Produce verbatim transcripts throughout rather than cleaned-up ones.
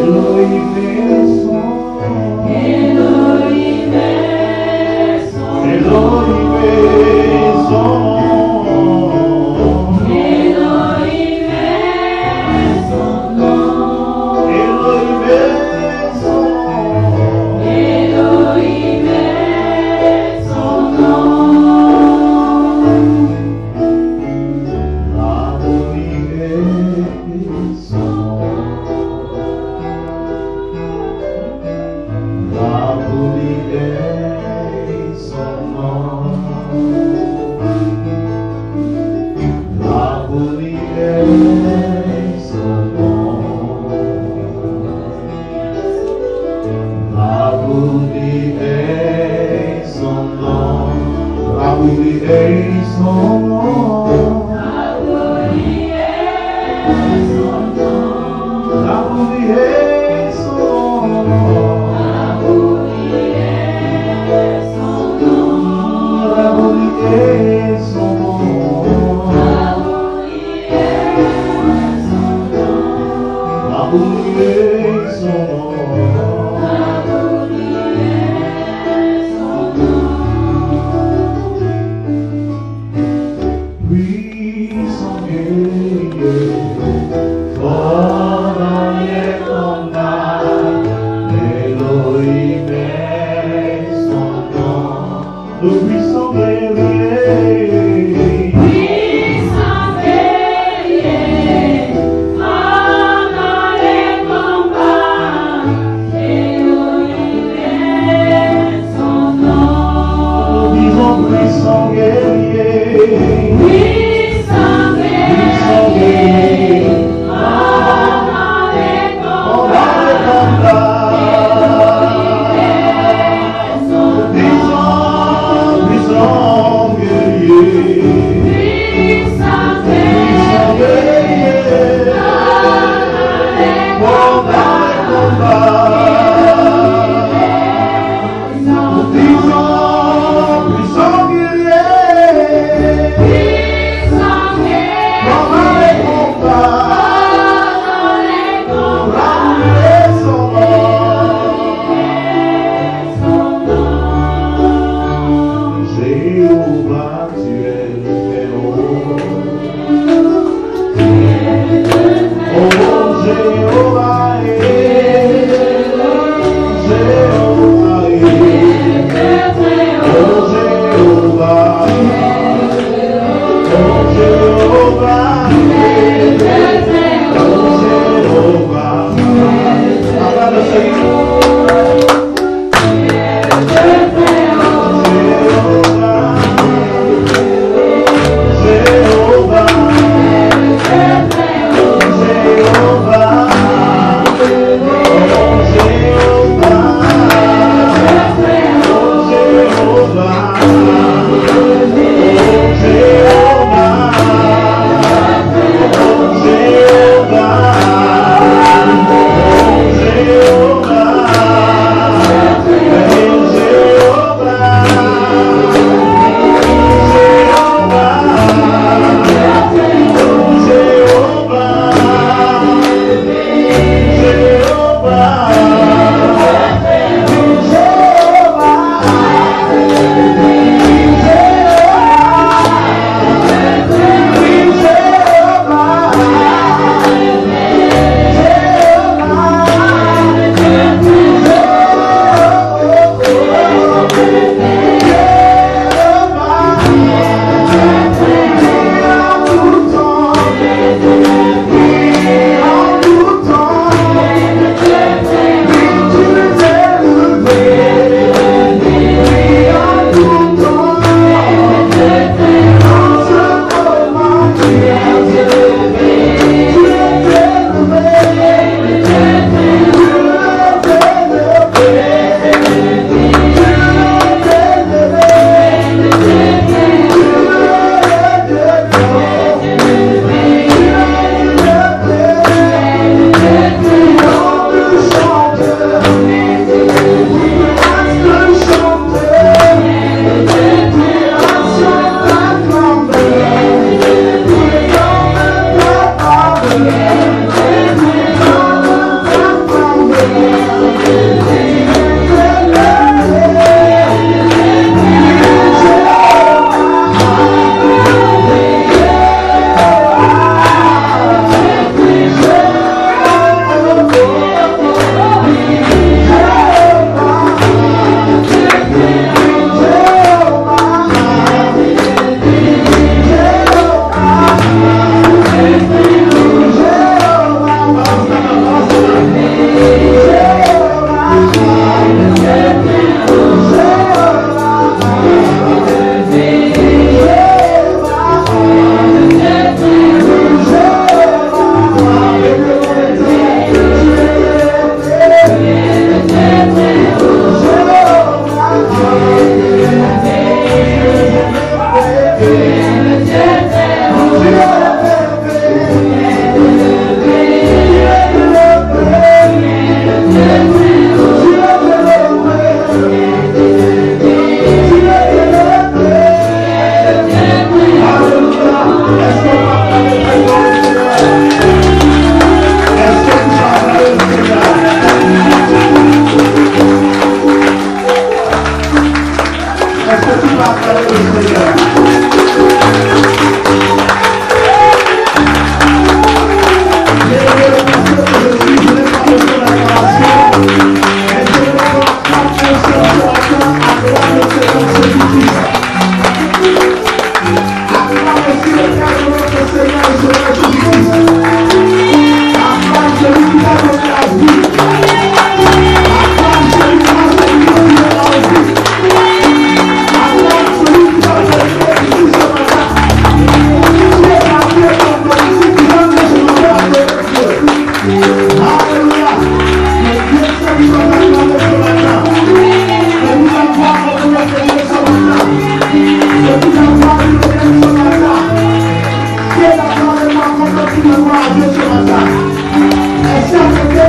Jehovah.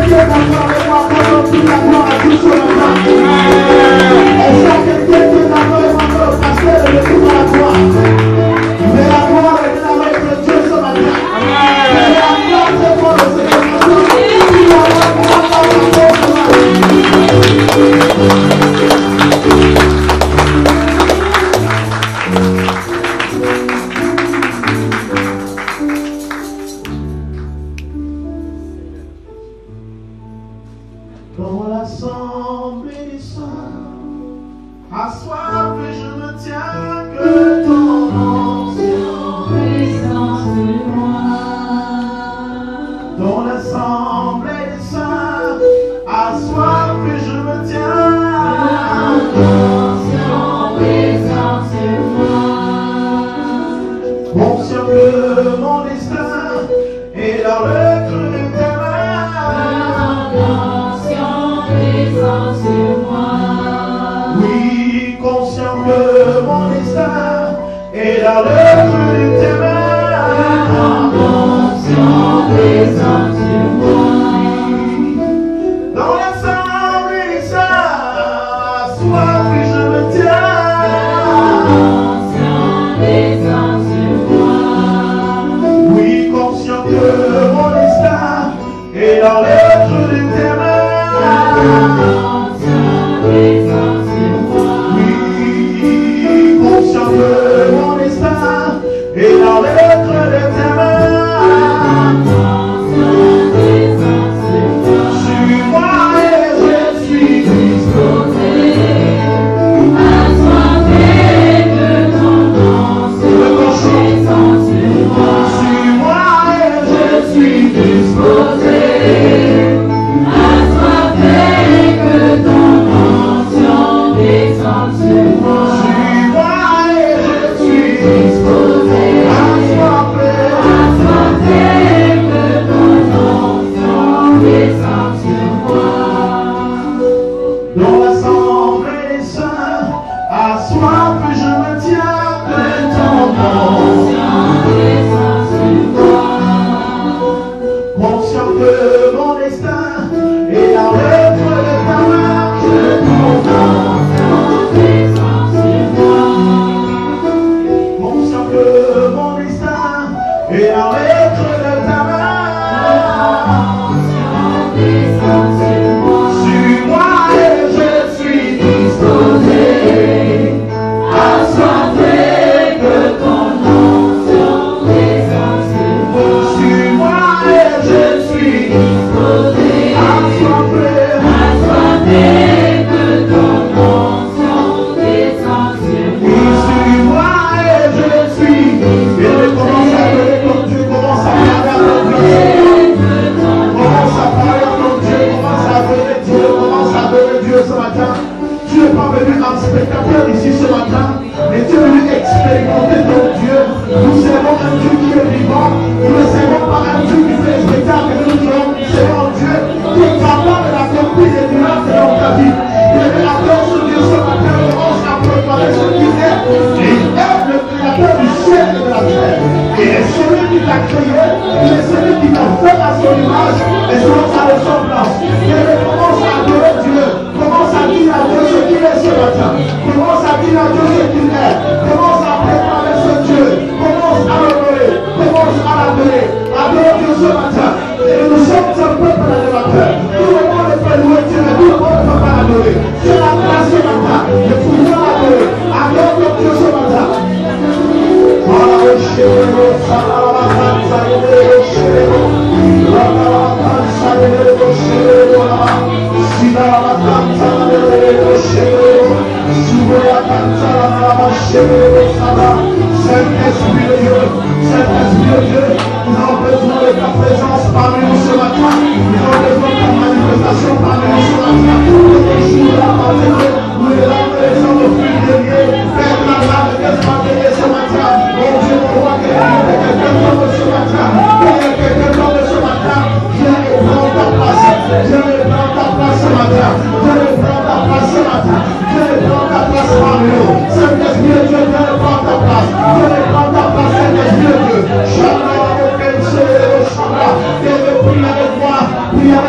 Prie avec moi,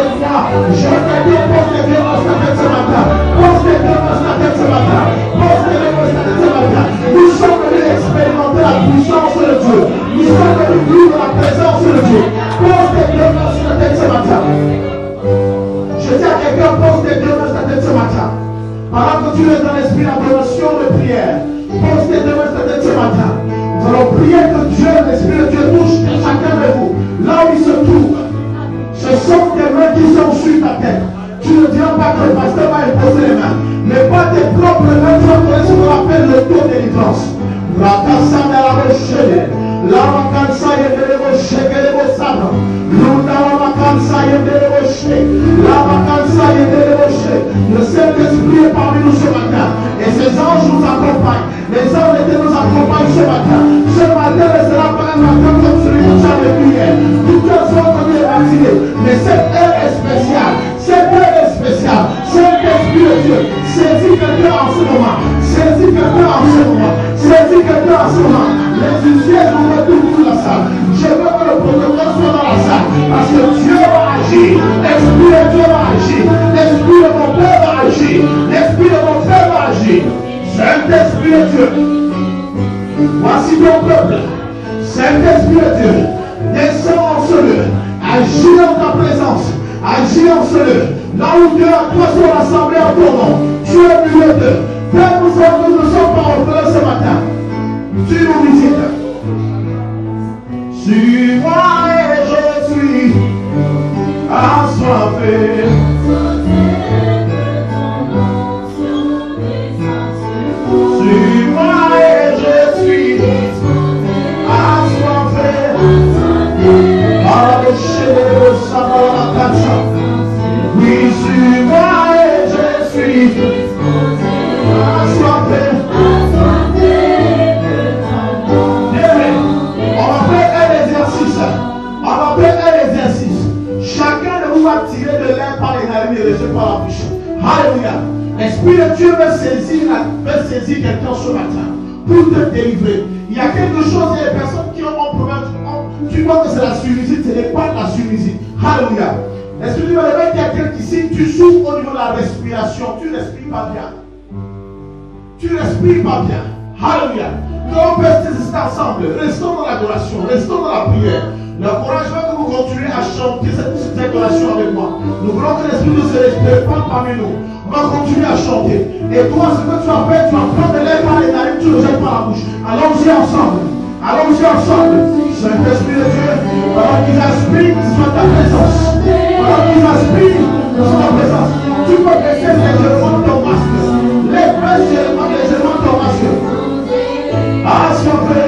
Je t'ai pose tes pieds dans ta tête ce matin. Pose tes pieds dans ta tête ce matin. Pose tes pieds dans ta tête ce matin. Nous sommes venus expérimenter la puissance de Dieu. Nous sommes venus vivre la présence de Dieu. Pose tes pieds dans ta tête ce matin. Je dis à quelqu'un, pose tes pieds dans ta tête ce matin. Pendant que tu es dans l'esprit d'adoration de prière, pose tes pieds dans ta tête ce matin. Nous allons prier que Dieu, l'Esprit de Dieu touche chacun de vous. Là où il se trouve. Ce sont tes mains qui sont sur ta tête. Tu ne diras pas que le pasteur va imposer les mains. Mais pas tes propres mains, tu vas connaître ce qu'on appelle le taux de délivrance. Rakasana la rochelle. La vacanza et de rocher, que les sables. Lunda la vacanza et de rocher. La vacanza et de rocher. Le Saint-Esprit est parmi nous ce matin. Et ces anges nous accompagnent. Les anges étaient nous accompagnent ce matin. Ce matin ne sera pas un matin comme celui que tu as vécu hier. Tout le monde qu'on est vacciné. Mais cette heure est spéciale. Cette heure est spéciale. Saint-Esprit de Dieu. Saisis quelqu'un en ce moment. Saisis quelqu'un en ce moment. Saisis quelqu'un en ce moment. Les huissiers vont retourner la salle. Je veux que le protocole soit dans la salle. Parce que Dieu va agir. L'Esprit de Dieu va agir. L'Esprit de mon Père va agir. L'Esprit de mon Père va agir. Saint-Esprit de Dieu. Voici ton peuple. Saint-Esprit de Dieu. Descends en ce lieu. Agis en ta présence. Agis en ce lieu. Là où Dieu a trois sont rassemblés en ton nom. Tu es au milieu d'eux. Père, nous sommes, nous ne sommes pas en ce matin. Tu nous visites. Suis-moi et je suis assoiffé. Suis-moi et je suis assoiffé. Oui, suis-moi et je suis assoiffé. On va faire un exercice. On va faire un exercice. Chacun de vous va tirer de l'air par les narines et laisser par la bouche. Alléluia. L'Esprit de Dieu veut saisir, veut saisir quelqu'un ce matin pour te délivrer. Il y a quelque chose, il y a des personnes qui ont un problème. Tu vois que c'est la sinusite, ce n'est pas la sinusite. Alléluia. L'Esprit de Dieu va dire quelqu'un qui, si tu souffres au niveau de la respiration, tu ne respires pas bien. Tu ne respires pas bien. Alléluia. Nous allons faire ces ensemble. Restons dans l'adoration, restons dans la prière. L'encouragement que vous continuez à chanter cette, cette adoration avec moi. Nous voulons que l'Esprit de Dieu se répande parmi nous. On va continuer à chanter. Et toi, ce que tu as fait, tu vas prendre l'air par les narines, tu le jettes par la bouche. Allons-y ensemble. Allons-y ensemble. Saint-Esprit de Dieu, pendant qu'ils aspirent, que ce soit ta présence. Pendant qu'ils aspirent, que ce soit ta présence. Tu peux baisser légèrement ton masque. Lève légèrement, légèrement ton masque. Assoiffé.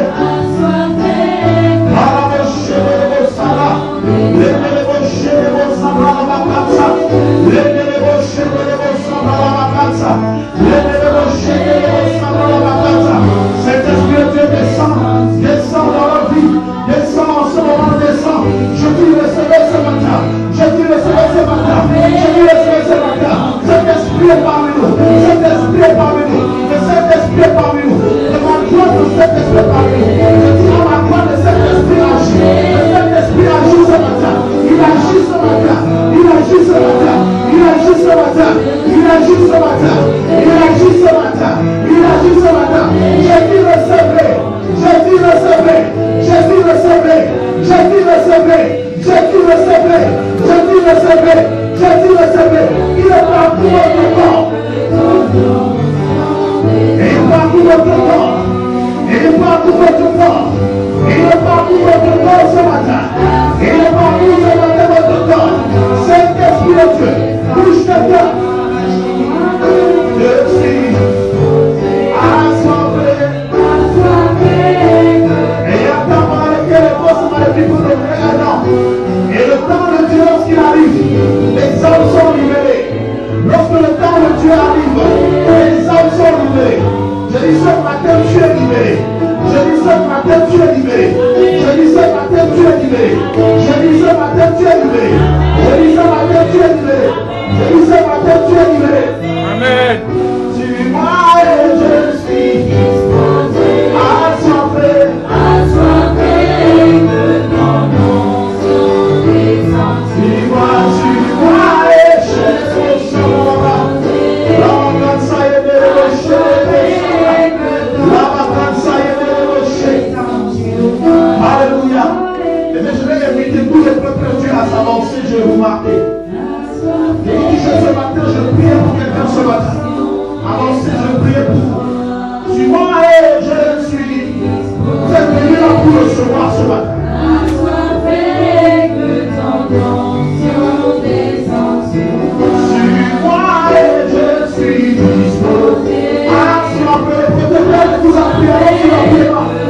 Saint-Esprit de Dieu, descend, descend dans leur vie, descend en ce moment, descend. Je dis recevez ce matin, je dis recevez ce matin, je dis recevez ce matin. Saint-Esprit est parmi nous, Saint-Esprit est parmi nous, le Saint-Esprit est parmi nous, le mandat de Saint-Esprit est parmi nous. Je dis à ma croix de Saint-Esprit agit, le Saint-Esprit agit ce matin, il agit ce matin, il agit ce matin, il agit ce matin, il agit ce matin, il agit ce matin, il agit ce matin. J'ai dit recevez, j'ai dit recevez, j'ai dit recevez, j'ai dit recevez, j'ai dit recevez, j'ai dit recevez, j'ai dit recevez. Il est partout votre corps. Et il partout votre corps. Et il partout votre corps. Et il est partout votre corps ce matin. Et il est partout ce matin votre corps. Saint-Esprit de Dieu, bouge quelqu'un. Je suis assoiffé. Et il y a un temps pendant lequel les grosses maladies vous donner un an. Et le temps de Dieu, lorsqu'il arrive, les âmes sont libérées. Lorsque le temps de Dieu arrive, les âmes sont libérées. Je dis ce matin, tu es libéré. Je dis ce matin, tu es libéré. Je dis ce matin, tu es libéré. Je dis ce matin, tu es Et ce matin, je prie pour quelqu'un ce matin. Avancez, je prie pour vous. Suis-moi et je suis. Vous êtes venus là pour recevoir ce matin. Suis-moi et je suis disposé. Ah, si on peut les protocoles, vous appuyez,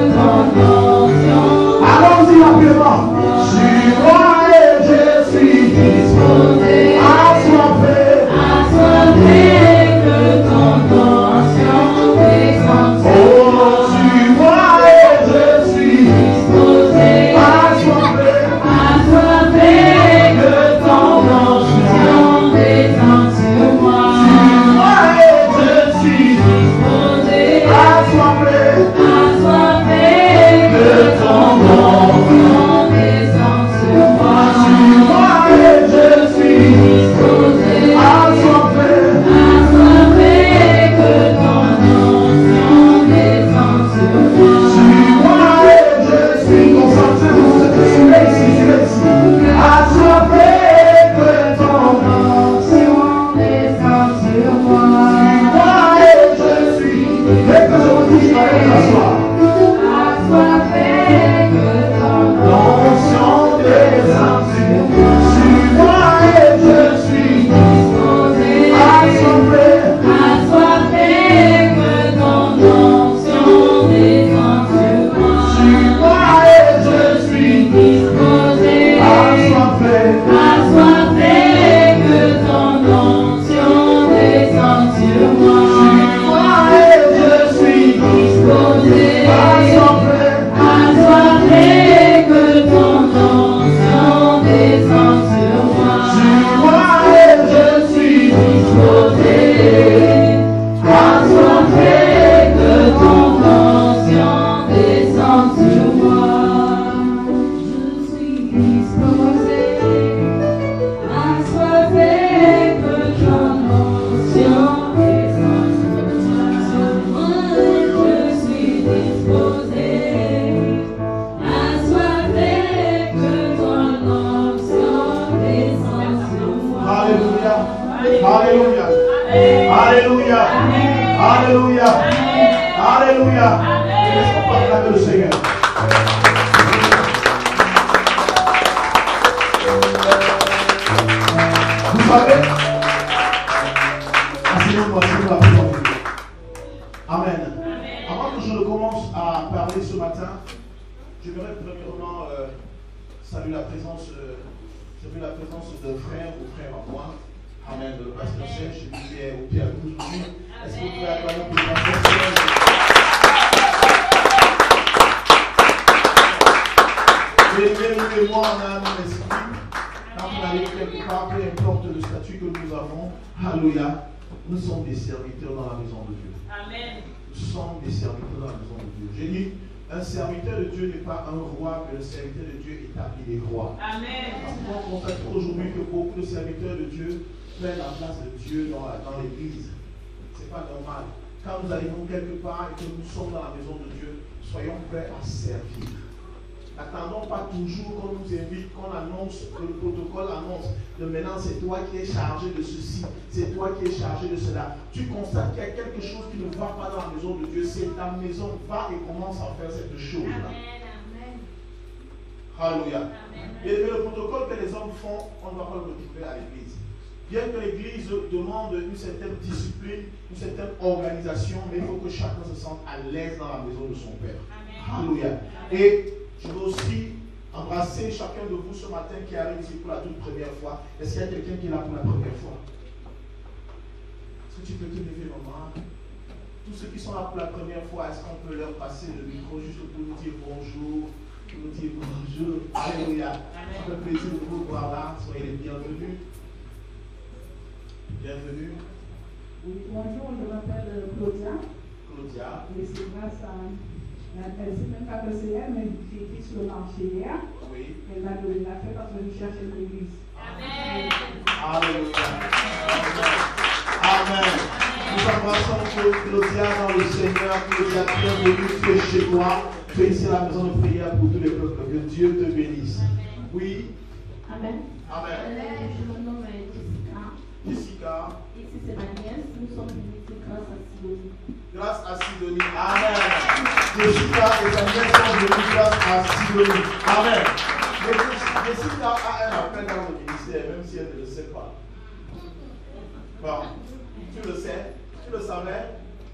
allons-y rapidement. Suis-moi et je suis disposé. Assoiffé, assoiffé que ton onction descende. Oh, suis-moi et je suis disposé. Assoiffé, assoiffé que ton onction descende sur moi. Suis-moi et je suis disposé. Assoiffé, assoiffé que ton onction descende sur moi. Suis-moi et je suis disposé. Assoiffé, assoiffé que ton onction descende sur moi. Suis-moi et je suis concentré. Suivez ici, suivez ici. Assoiffé que ton onction descende sur moi. Suis-moi et je suis. Et que je vous dise, allez t'asseoir. Assoiffé que ton onction descende sur moi. Suis-moi et je suis disposé. Assoiffé, assoiffé que ton onction descende sur moi. Suis-moi et je suis disposé. Assoiffé, assoiffé que ton onction descende sur moi. Suis-moi et je suis disposé. Assoiffé, assoiffé que ton onction descende sur moi. Suis-moi et je suis disposé. Assoiffé que ton onction descende sur moi. Je suis disposé. Assoiffé que ton onction descende sur moi. Je suis disposé. Assoiffé que ton onction descende sur moi. Alléluia. Alléluia. Alléluia. Alléluia. Alléluia. Laissons pas acclamer le Seigneur. Vous savez, asseyez-moi sur la présence de Dieu. Amen. Avant que je ne commence à parler ce matin, j'aimerais premièrement euh, saluer la présence, euh, saluer la présence de frères ou frères à moi. Amen. Le pasteur Serge, qui est au pied à nous aujourd'hui. Est-ce que vous pouvez acclamer pour le pasteur Serge? Élevez-moi en âme et esprit. Quand vous allez quelque part, peu importe le statut que nous avons, alléluia, nous sommes des serviteurs dans la maison de Dieu. Amen. Nous sommes des serviteurs dans la maison de Dieu. J'ai dit, un serviteur de Dieu n'est pas un roi, mais le serviteur de Dieu établit les rois. Amen. Parce qu'on constate aujourd'hui que beaucoup de serviteurs de Dieu prennent la place de Dieu dans, dans l'église. Ce n'est pas normal. Quand nous arrivons quelque part et que nous sommes dans la maison de Dieu, soyons prêts à servir. N'attendons pas toujours qu'on nous invite, qu'on annonce, que le protocole annonce de maintenant c'est toi qui es chargé de ceci, c'est toi qui es chargé de cela. Tu constates qu'il y a quelque chose qui ne va pas dans la maison de Dieu, c'est ta maison, va et commence à faire cette chose-là. Alléluia. Et le protocole que les hommes font, on ne va pas le retrouver à l'église. Bien que l'église demande une certaine discipline, une certaine organisation, mais il faut que chacun se sente à l'aise dans la maison de son Père. Alléluia. Et je veux aussi embrasser chacun de vous ce matin qui arrive ici pour la toute première fois. Est-ce qu'il y a quelqu'un qui est là pour la première fois? Est-ce que tu peux te lever, maman? Tous ceux qui sont là pour la première fois, est-ce qu'on peut leur passer le micro juste pour nous dire bonjour? Pour nous dire bonjour. Alléluia. Ça fait plaisir de vous voir là. Soyez les bienvenus. Bienvenue. Oui, bonjour, je m'appelle Claudia. Claudia. Et c'est grâce à... Elle ne sait même pas que c'est elle, mais j'ai été sur le marché hier. Oui. Elle m'a donné la fête parce que je cherchais l'église. Amen. Alléluia. Amen. Nous embrassons Claudia dans le Seigneur. Claudia, bienvenue, tu es chez toi. Tu es ici à la maison de prière pour tous les peuples. Que Dieu te bénisse. Oui. Amen. Amen. Je me nomme Jessica. Jessica et sa maison de Lucas à Sidonie. Amen. Jessica a un appel dans le ministère, même si elle ne le sait pas. Bon, tu le sais? Tu le savais?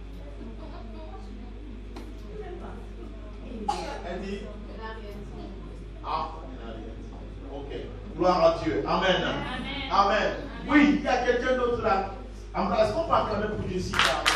Elle dit? Ah, elle n'a rien dit. Ok. Gloire à Dieu. Amen. Amen. Amen. Oui, il y a quelqu'un d'autre là. Est-ce qu'on peut acclamer pour Jessica?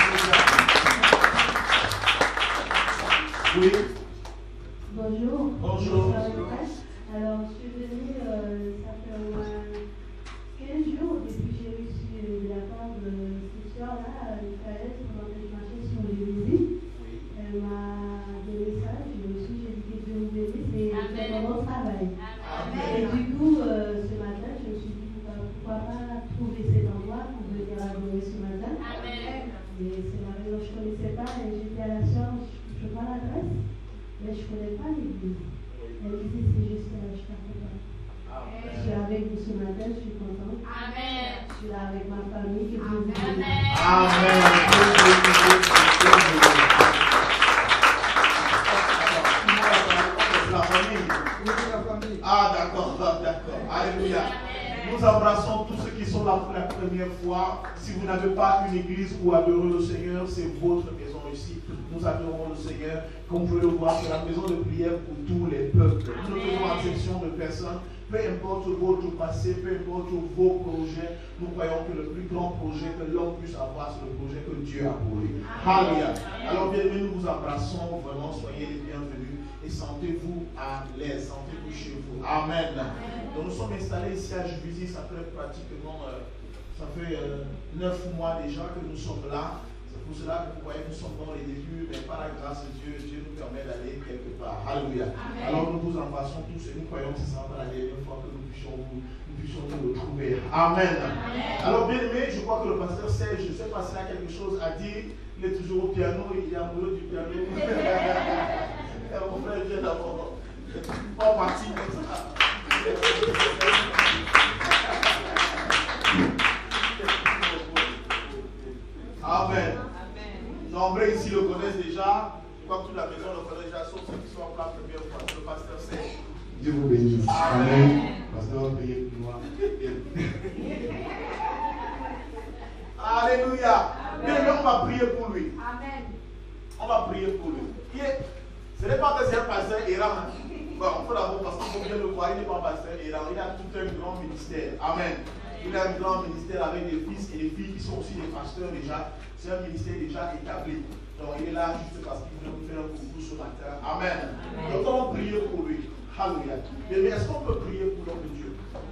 Oui. Bonjour. Bonjour. Alors, je suis venue, euh, ça fait au moins quinze jours depuis que j'ai reçu de la part de cette soeur-là, Michael, pendant que je marchais sur les visites. Elle m'a donné ça, j'ai reçu, j'ai dit que Dieu vous bénisse et c'est mon travail. Amen. Et du coup, euh, ce matin, je me suis dit pourquoi pas trouver cet endroit pour venir adorer ce matin. Amen. Et c'est la raison que je ne connaissais pas et j'ai dit à la soeur, je vois l'adresse, mais je ne connais pas l'église. Elle dit c'est juste que je t'accompagne. Je suis avec vous ce matin, je suis contente. Amen. Je suis là avec ma famille. Que Dieu vous bénisse. Amen. La famille. Ah d'accord, d'accord. Alléluia. Nous embrassons tous ceux qui sont là pour la première fois. Si vous n'avez pas une église pour adorer le Seigneur, c'est votre maison ici. Nous adorons le Seigneur. Comme vous pouvez le voir, c'est la maison de prière pour tous les peuples. Nous ne faisons exception de personne. Peu importe votre passé, peu importe vos projets, nous croyons que le plus grand projet que l'homme puisse avoir, c'est le projet que Dieu a pour lui. Alléluia. Alors bien aimés, nous vous embrassons. Vraiment, soyez les bienvenus. Et sentez-vous à l'aise, sentez-vous chez vous. Amen. Donc nous sommes installés ici à Juvisy, ça fait pratiquement, euh, ça fait euh, neuf mois déjà que nous sommes là. C'est pour cela que vous voyez, nous sommes dans les débuts, mais par la grâce de Dieu, Dieu nous permet d'aller quelque part. Alléluia. Alors nous vous embrassons tous et nous croyons que ce sera la dernière fois que nous puissions vous, nous puissions nous retrouver. Amen. Amen. Alors bien aimé, je crois que le pasteur Serge, je ne sais pas s'il a quelque chose à dire. Il est toujours au piano, il est amoureux du piano. Mon frère vient d'abord. Pas parti comme ça. Amen. Nombreux ici le connaissent déjà. Je crois que toute la maison le connaît déjà, sauf ceux qui sont en place la première fois. Le pasteur Serge. Dieu vous bénisse. Amen. Pasteur, priez pour moi. Alléluia. Bien, on va prier pour lui. Amen. On va prier pour lui. Il est, ce n'est pas que c'est un pasteur errant. Bon, il faut d'abord, parce qu'il faut bien le voir, il n'est pas pasteur errant. Il a tout un grand ministère. Amen. Il a un grand ministère avec des fils et des filles qui sont aussi des pasteurs déjà. C'est un ministère déjà établi. Donc il est là juste parce qu'il veut nous faire un coucou ce matin. Amen. Donc on va prier pour lui. Alléluia. Mais est-ce qu'on peut prier pour l'homme de Dieu?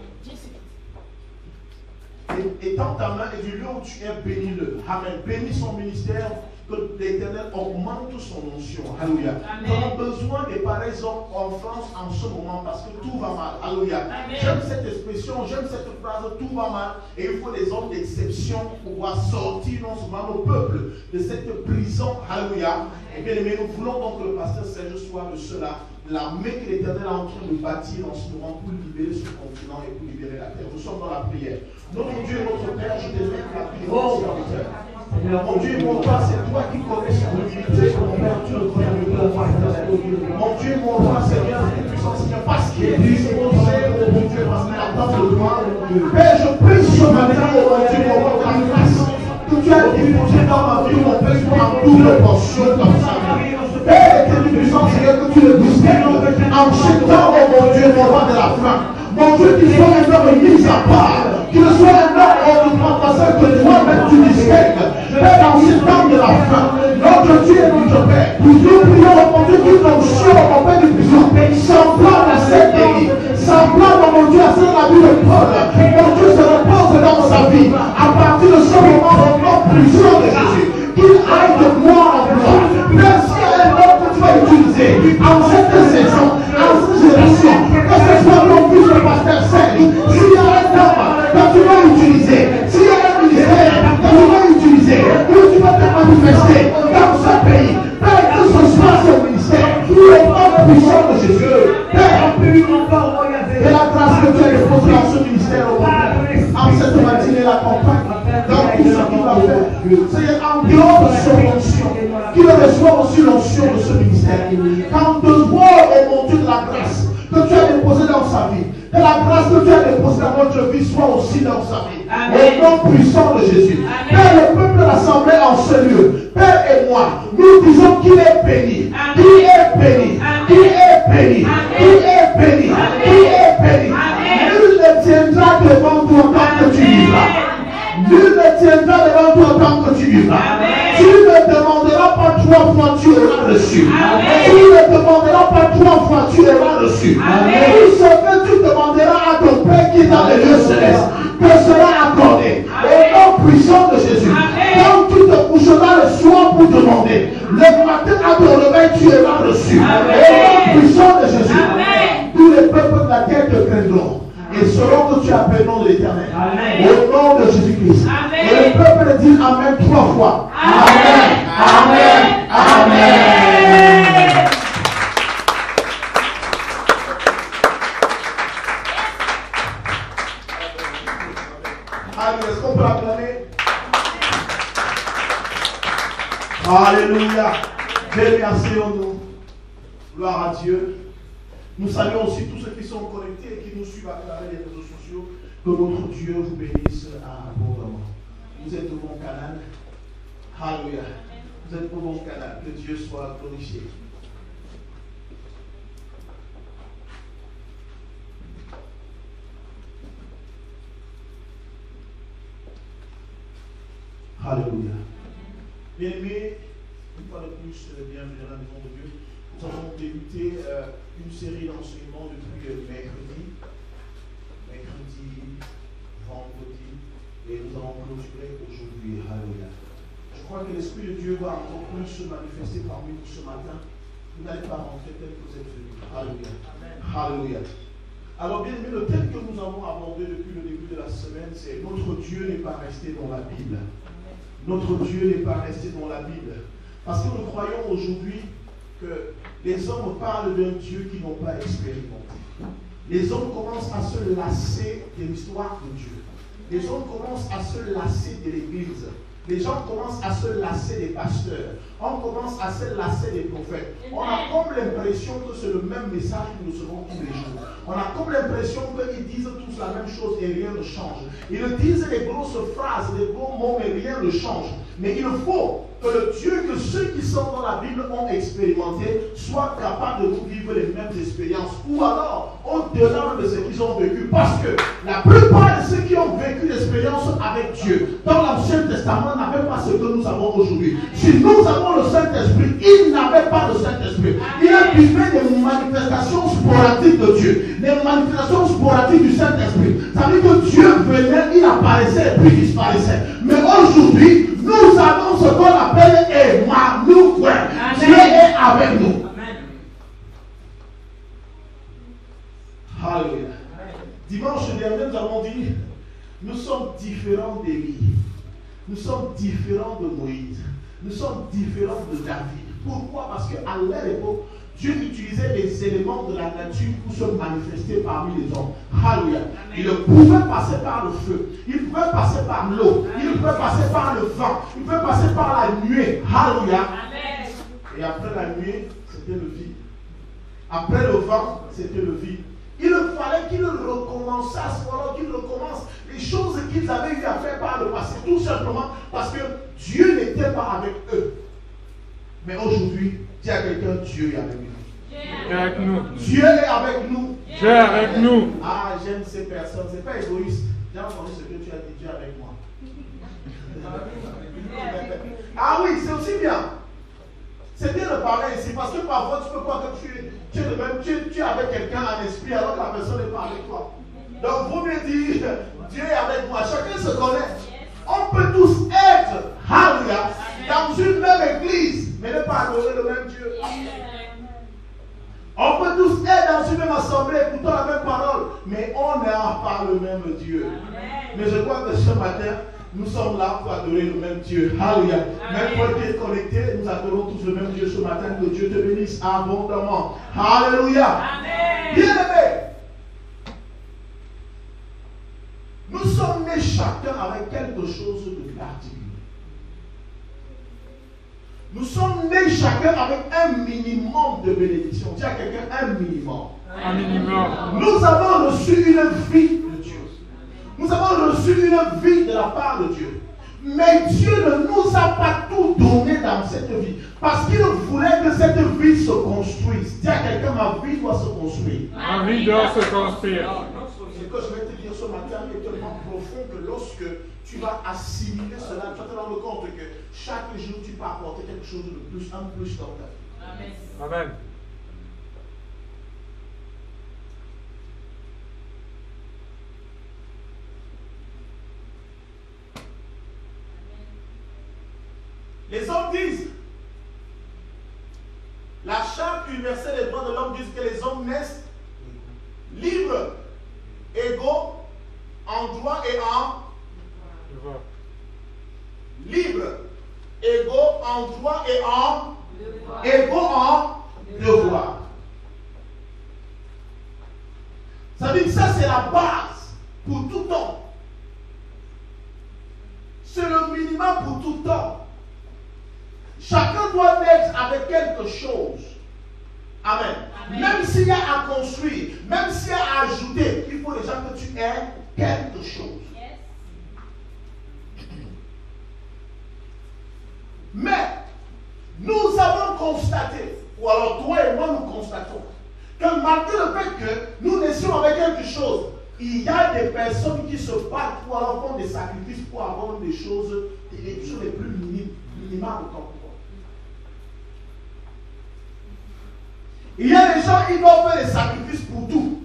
Et, et tends ta main et du lieu où tu es, bénis-le. Amen. Bénis son ministère, que l'Éternel augmente son onction. Alléluia. Nous avons besoin des pareils hommes en France en ce moment parce que tout va mal. Alléluia. J'aime cette expression, j'aime cette phrase, tout va mal. Et il faut des hommes d'exception pour pouvoir sortir non seulement le peuple de cette prison. Alléluia. Et bien aimé, nous voulons donc que le pasteur Serge soit de cela. La main que l'Éternel est en train de bâtir en ce moment pour libérer ce continent et pour libérer la terre. Nous sommes dans la prière. Notre Dieu et notre Père, je te demande la prière. Mon Dieu et mon Père, c'est toi qui connais son humilité. Mon Père, tu le connais mieux que moi. Mon Dieu et mon Père, Seigneur, c'est puissant, Seigneur, parce qu'il est disposé, mon Dieu, parce qu'il attend de toi. Père, je prie ce matin, mon Dieu, mon Père, ta grâce que tu as disposé dans ma vie, mon Père, en double portion comme ça. Père, que tu puissant, Seigneur, que tu le distingues en ce temps, oh mon Dieu, mon roi de la fin. Mon Dieu, qu'il soit un homme mis à part, qu'il soit un homme hors de passage que toi-même tu distingues. Père, dans ce temps de la fin, notre Dieu et notre Père, nous prions, mon Dieu, qu'une onction, mon Père du puissant, semblable à cette pays, semblable, mon Dieu, à celle de la vie de Paul. Mon Dieu se repose dans sa vie. À partir de ce moment, au nom puissant de Jésus, qu'il aille de gloire en gloire. Merci à un homme que tu vas utiliser en cette saison, en cette génération, que ce soit non plus le pasteur Serge. S'il y a un homme que tu vas utiliser, s'il y a un ministère que tu vas utiliser, que tu vas te manifester dans ce pays, Père, que ce soit ce ministère, au nom puissant de Jésus. Père, et la grâce que tu as déposée dans ce ministère, en cette matinée, l'accompagne dans tout ce qu'il va faire. C'est en dehors de son onction. Qu'il reçoive aussi l'onction de ce ministère. Quand de voir est monté de la grâce que tu as déposée dans sa vie, que la grâce que tu as déposée dans notre vie soit aussi dans sa vie. Au nom puissant de Jésus. Père, le peuple rassemblé en ce lieu, Père et moi, nous disons qu'il est béni. Qu'il est béni. Qu'il est béni. Qu'il est béni. Qu'il est béni. Nul ne tiendra devant toi tant que tu vivras. Nul ne tiendra devant toi tant que tu vivras. Tu ne demanderas pas trois fois, tu auras reçu. Tu ne demanderas pas trois fois, tu auras reçu. Tout ce que tu demanderas à ton Père qui est dans les lieux célestes te sera accordé. Au nom puissant de Jésus. Quand tu te coucheras le soir pour demander, le matin à ton réveil, tu auras reçu. Au nom puissant de Jésus. Tous les peuples de la terre te craindront. Et sauront que tu appelles le nom de l'Éternel. Au nom de Jésus-Christ. Et le peuple dit Amen trois fois. Amen. Amen. Amen. Amen. Est-ce qu'on peut acclamer? Alléluia. Remercions-nous. Gloire à Dieu. Nous saluons aussi tous ceux qui sont connectés et qui nous suivent à travers les réseaux sociaux. Que notre Dieu vous bénisse abondamment. Vous êtes au bon canal. Alléluia. Vous êtes au bon canal. Que Dieu soit glorifié. Alléluia. Bien-aimés, une fois de plus, bienvenue dans la maison de Dieu. Nous avons débuté euh, une série d'enseignements depuis euh, mercredi, mercredi, vendredi, et nous allons clôturer aujourd'hui. Alléluia. Je crois que l'Esprit de Dieu va encore plus se manifester parmi nous ce matin. Vous n'allez pas rentrer tel que vous êtes venus. Alléluia. Alléluia. Alors bien aimé, le thème que nous avons abordé depuis le début de la semaine, c'est notre Dieu n'est pas resté dans la Bible. Notre Dieu n'est pas resté dans la Bible. Parce que nous croyons aujourd'hui que les hommes parlent d'un Dieu qu'ils n'ont pas expérimenté. Les hommes commencent à se lasser de l'histoire de Dieu. Les hommes commencent à se lasser de l'Église. Les gens commencent à se lasser des pasteurs. On commence à se lasser des prophètes. On a comme l'impression que c'est le même message que nous recevons tous les jours. On a comme l'impression qu'ils disent tous la même chose et rien ne change. Ils disent les grosses phrases, les gros mots, mais rien ne change. Mais il faut que le Dieu que ceux qui sont dans la Bible ont expérimenté soit capable de nous vivre les mêmes expériences. Ou alors, au-delà de ce qu'ils ont vécu. Parce que la plupart de ceux qui ont vécu l'expérience avec Dieu dans l'Ancien Testament n'avaient pas ce que nous avons aujourd'hui. Si nous avons le Saint-Esprit, ils n'avaient pas le Saint-Esprit. Ils vivaient des manifestations sporadiques de Dieu. Des manifestations sporadiques du Saint-Esprit. Ça veut dire que Dieu venait, il apparaissait et puis disparaissait. Mais aujourd'hui, nous avons ce qu'on appelle Emmanuel. Dieu est avec nous. Amen. Alléluia. Dimanche dernier, nous avons dit, nous sommes différents d'Élie. Nous sommes différents de Moïse. Nous sommes différents de David. Pourquoi? Parce qu'à leur époque, Dieu utilisait les éléments de la nature pour se manifester parmi les hommes. Alléluia. Il pouvait passer par le feu. Il pouvait passer par l'eau. Il pouvait passer par le vent. Il pouvait passer par la nuée. Alléluia. Et après la nuée, c'était le vide. Après le vent, c'était le vide. Il fallait qu'ils recommençassent, alors qu'ils recommencent les choses qu'ils avaient eu à faire par le passé. Tout simplement parce que Dieu n'était pas avec eux. Mais aujourd'hui, dis à quelqu'un, Dieu est avec nous. Dieu est avec nous. Dieu est avec nous. Dieu est avec nous. Ah, j'aime ces personnes. Ce n'est pas égoïste. J'ai entendu ce que tu as dit, Dieu est avec moi. Ah oui, c'est aussi bien. C'est bien de parler ici, parce que parfois tu peux croire que tu es, tu es, de même, tu, tu es avec quelqu'un en esprit alors que la personne n'est pas avec toi. Donc, vous me dites, Dieu est avec moi. Chacun se connaît. On peut tous être, alléluia, dans une même église, mais ne pas adorer le même Dieu. On peut tous être dans une même assemblée, écoutant la même parole, mais on n'a pas le même Dieu. Mais je crois que ce matin, nous sommes là pour adorer le même Dieu. Alléluia. Même pour être connectés, nous adorons tous le même Dieu ce matin. Que Dieu te bénisse abondamment. Alléluia. Bien-aimés, nous sommes nés chacun avec quelque chose de particulier. Nous sommes nés chacun avec un minimum de bénédiction. Dis à quelqu'un un minimum. Un minimum. Nous avons reçu une vie de Dieu. Nous avons reçu une vie de la part de Dieu. Mais Dieu ne nous a pas tout donné dans cette vie. Parce qu'il voulait que cette vie se construise. Dis à quelqu'un, ma vie doit se construire. Ma vie doit se construire. Ce que je vais te dire ce matin est tellement profond que lorsque tu vas assimiler cela, tu vas te rendre compte que chaque jour tu peux apporter quelque chose de plus, un plus dans ta vie. Amen. Amen. Les hommes disent, la charte universelle des droits de l'homme dit que les hommes naissent libres, égaux, en droit et en Devoir. libres, égaux en droit et en devoir. égaux en devoir. Ça veut dire que ça c'est la base pour tout homme. C'est le minimum pour tout homme. Chacun doit naître avec quelque chose. Amen. Amen. Même s'il y a à construire, même s'il y a à ajouter, il faut déjà que tu aies quelque chose. Yes. Mais nous avons constaté, ou alors toi et moi nous constatons, que malgré le fait que nous naissions avec quelque chose, il y a des personnes qui se battent pour alors font des sacrifices pour avoir des choses, des choses les plus minimes, minimales comme toi. Il y a des gens qui doivent faire des sacrifices pour tout.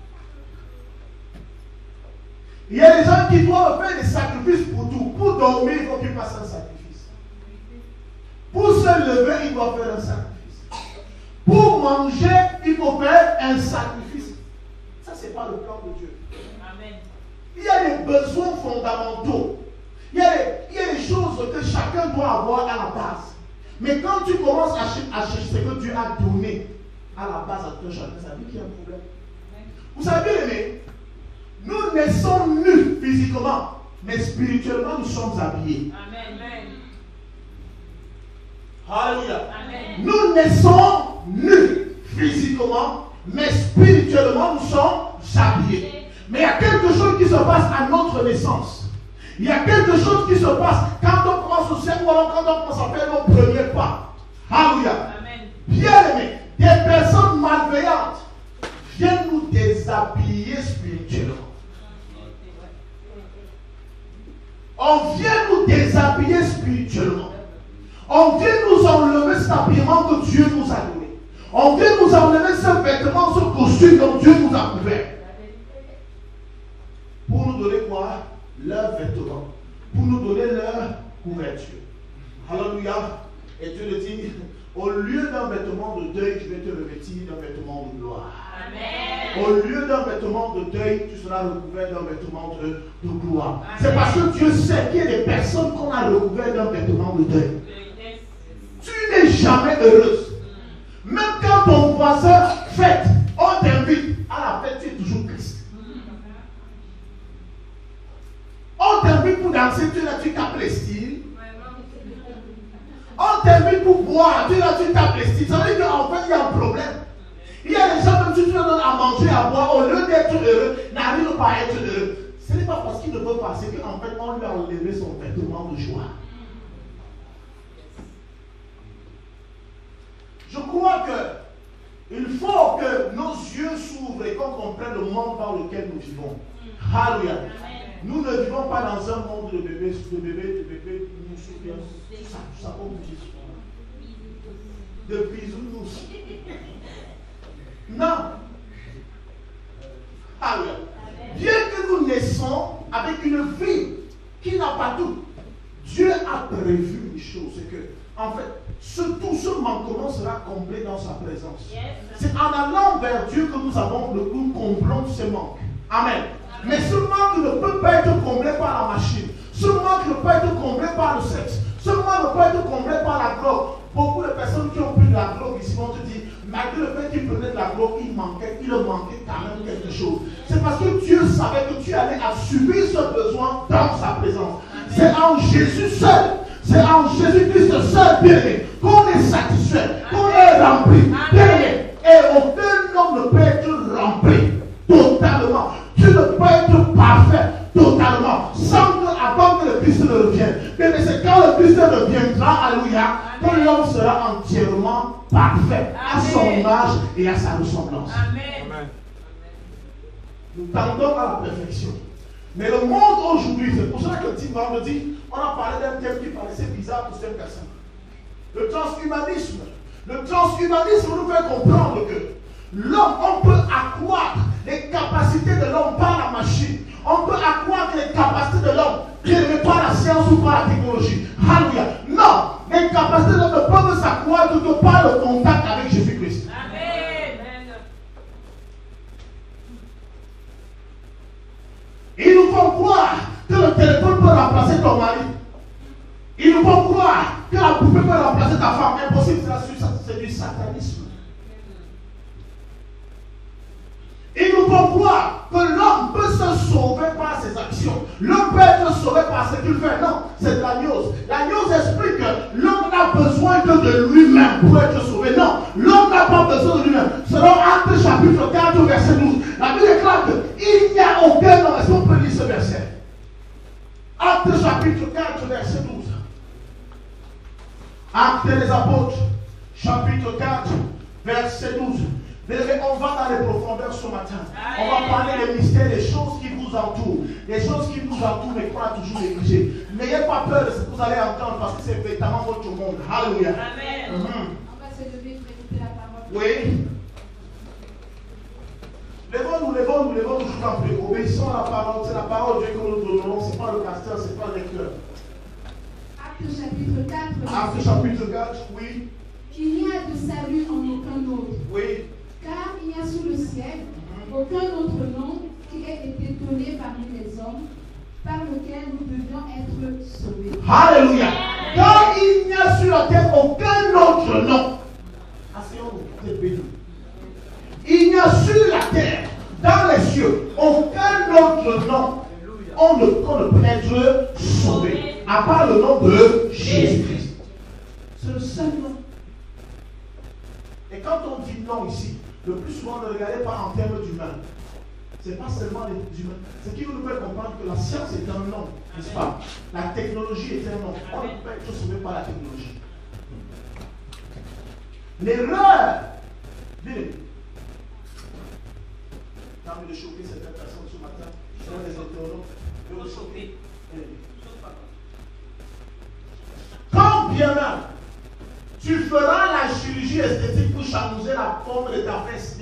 Il y a des gens qui doivent faire des sacrifices pour tout. Pour dormir, il faut qu'ils fassent un sacrifice. Pour se lever, il doit faire un sacrifice. Pour manger, il faut faire un sacrifice. Ça, ce n'est pas le plan de Dieu. Amen. Il y a des besoins fondamentaux. Il y a des, il y a des choses que chacun doit avoir à la base. Mais quand tu commences à chercher ce que Dieu a donné à la base à tout chacun, ça veut dire qu'il y a un problème. Vous savez, bien aimé, nous naissons nus physiquement, mais spirituellement nous sommes habillés. Amen. Alléluia. Nous naissons nus physiquement, mais spirituellement nous sommes habillés. Mais il y a quelque chose qui se passe à notre naissance. Il y a quelque chose qui se passe quand on commence au ciel ou alors quand on commence à faire nos premiers pas. Alléluia. Bien aimé, des personnes malveillantes viennent nous déshabiller spirituellement. On vient nous déshabiller spirituellement. On vient nous enlever cet habillement que Dieu nous a donné. On vient nous enlever ce vêtement, ce costume dont Dieu nous a couvert. Pour nous donner quoi? Leurs vêtements. Pour nous donner leur couverture. Alléluia. Et Dieu le dit, au lieu d'un vêtement de deuil, je vais te revêtir d'un vêtement de gloire. Amen. Au lieu d'un vêtement de deuil, tu seras recouvert d'un vêtement de, de gloire. C'est parce que Dieu sait qu'il y a des personnes qu'on a recouvert d'un vêtement de deuil. Tu n'es jamais heureuse. Même quand ton voisin fête, on t'invite à la fête, tu es toujours triste. On t'invite pour danser, tu es là, tu tapes les styles. On t'invite pour boire, tu es là, tu tapes les styles. Ça veut dire qu'en fait, il y a un problème. Il y a des gens, même si tu leur donnes à manger, à boire, au lieu d'être heureux, n'arrivent pas à être heureux. Ce n'est pas parce qu'il ne peut pas, c'est qu'en fait, on lui a enlevé son vêtement de joie. Je crois que il faut que nos yeux s'ouvrent et qu'on comprenne le monde dans lequel nous vivons. Alléluia. Nous ne vivons pas dans un monde de bébés, de bébés, de bébés, nous souviens, tout ça, tout ça, comme vous dites. De bisounours. Non. Alléluia. Bien que nous naissons avec une vie qui n'a pas tout, Dieu a prévu une chose, c'est que, en fait, ce, tout ce manquement sera comblé dans sa présence. Yes. C'est en allant vers Dieu que nous avons le nous comblons ce manque. Amen. Amen. Mais ce manque ne peut pas être comblé par la machine. Ce manque ne peut pas être comblé par le sexe. Ce manque ne peut pas être comblé par la drogue. Beaucoup de personnes qui ont pris de la drogue ici vont te dire, malgré le fait qu'ils prenaient de la drogue, il manquait, il manquait quand même quelque chose. C'est parce que Dieu savait que tu allais assumer ce besoin dans sa présence. C'est en Jésus seul. C'est en Jésus-Christ seul, bien-aimé, Christ ne revienne. Mais, mais c'est quand le Christ reviendra, alléluia, que l'homme sera entièrement parfait à son image et à sa ressemblance. Amen. Nous tendons à la perfection. Mais le monde aujourd'hui, c'est pour cela que le vendredi, on a parlé d'un thème qui paraissait bizarre pour certaines personnes. Le transhumanisme. Le transhumanisme nous fait comprendre que l'homme, on peut accroître les capacités de l'homme par la machine. On peut accroître les capacités de l'homme, mais par la science ou par la technologie. Alléluia. Non, les capacités de l'homme ne peuvent s'accroître que par le contact avec Jésus-Christ. Amen. Ils nous font croire que le téléphone peut remplacer ton mari. Ils nous font croire que la poupée peut remplacer ta femme. Impossible, c'est du satanisme. Ils nous font croire que l'homme peut se sauver par ses actions. L'homme peut être sauvé par ce qu'il fait. Non, c'est de la gnose. La gnose explique que l'homme n'a besoin que de lui-même pour être sauvé. Non, l'homme n'a pas besoin de lui-même. Selon Actes chapitre quatre, verset douze, la Bible déclare qu'il n'y a aucun homme. Est-ce qu'on peut lire ce verset? Actes chapitre quatre, verset douze. Actes des apôtres, chapitre quatre, verset douze. Mais on va dans les profondeurs ce matin. On va parler des mystères, des choses qui vous entourent. Les choses qui nous entourent, mais qu'on a toujours négligées. N'ayez pas peur de ce que vous allez entendre parce que c'est véritablement votre monde. Alléluia. Amen. Mm-hmm. On va se lever pour écouter la parole. Oui. Lèvons-nous, lèvons-nous, lèvons-nous, je vous en prie. Obéissons à la parole. C'est la parole de Dieu que nous donnons. Ce n'est pas le pasteur, ce n'est pas le lecteur. Acte chapitre quatre. Acte chapitre quatre, oui. Il n'y a de salut en aucun autre. Oui. Car il n'y a sous le ciel aucun autre nom qui ait été donné parmi les hommes par lequel nous devions être sauvés. Alléluia. Car il n'y a sur la terre aucun autre nom. Asseyons-nous, c'est béni. Il n'y a sur la terre, dans les cieux, aucun autre nom on ne, on ne peut être sauvé, à part le nom de Jésus-Christ. C'est le seul nom. Et quand on dit non ici, le plus souvent ne regardez pas en termes d'humains. Ce n'est pas seulement les humains. Ce qui nous fait comprendre que la science est un nom, n'est-ce pas? La technologie est un nom. On ne peut être sauvé par la technologie. L'erreur, venez. J'ai envie de choquer certaines personnes ce matin. Je vais les hétéronomes. Je vais les choquer. Quand bien même, tu feras la chirurgie esthétique pour changer la forme de ta fesse.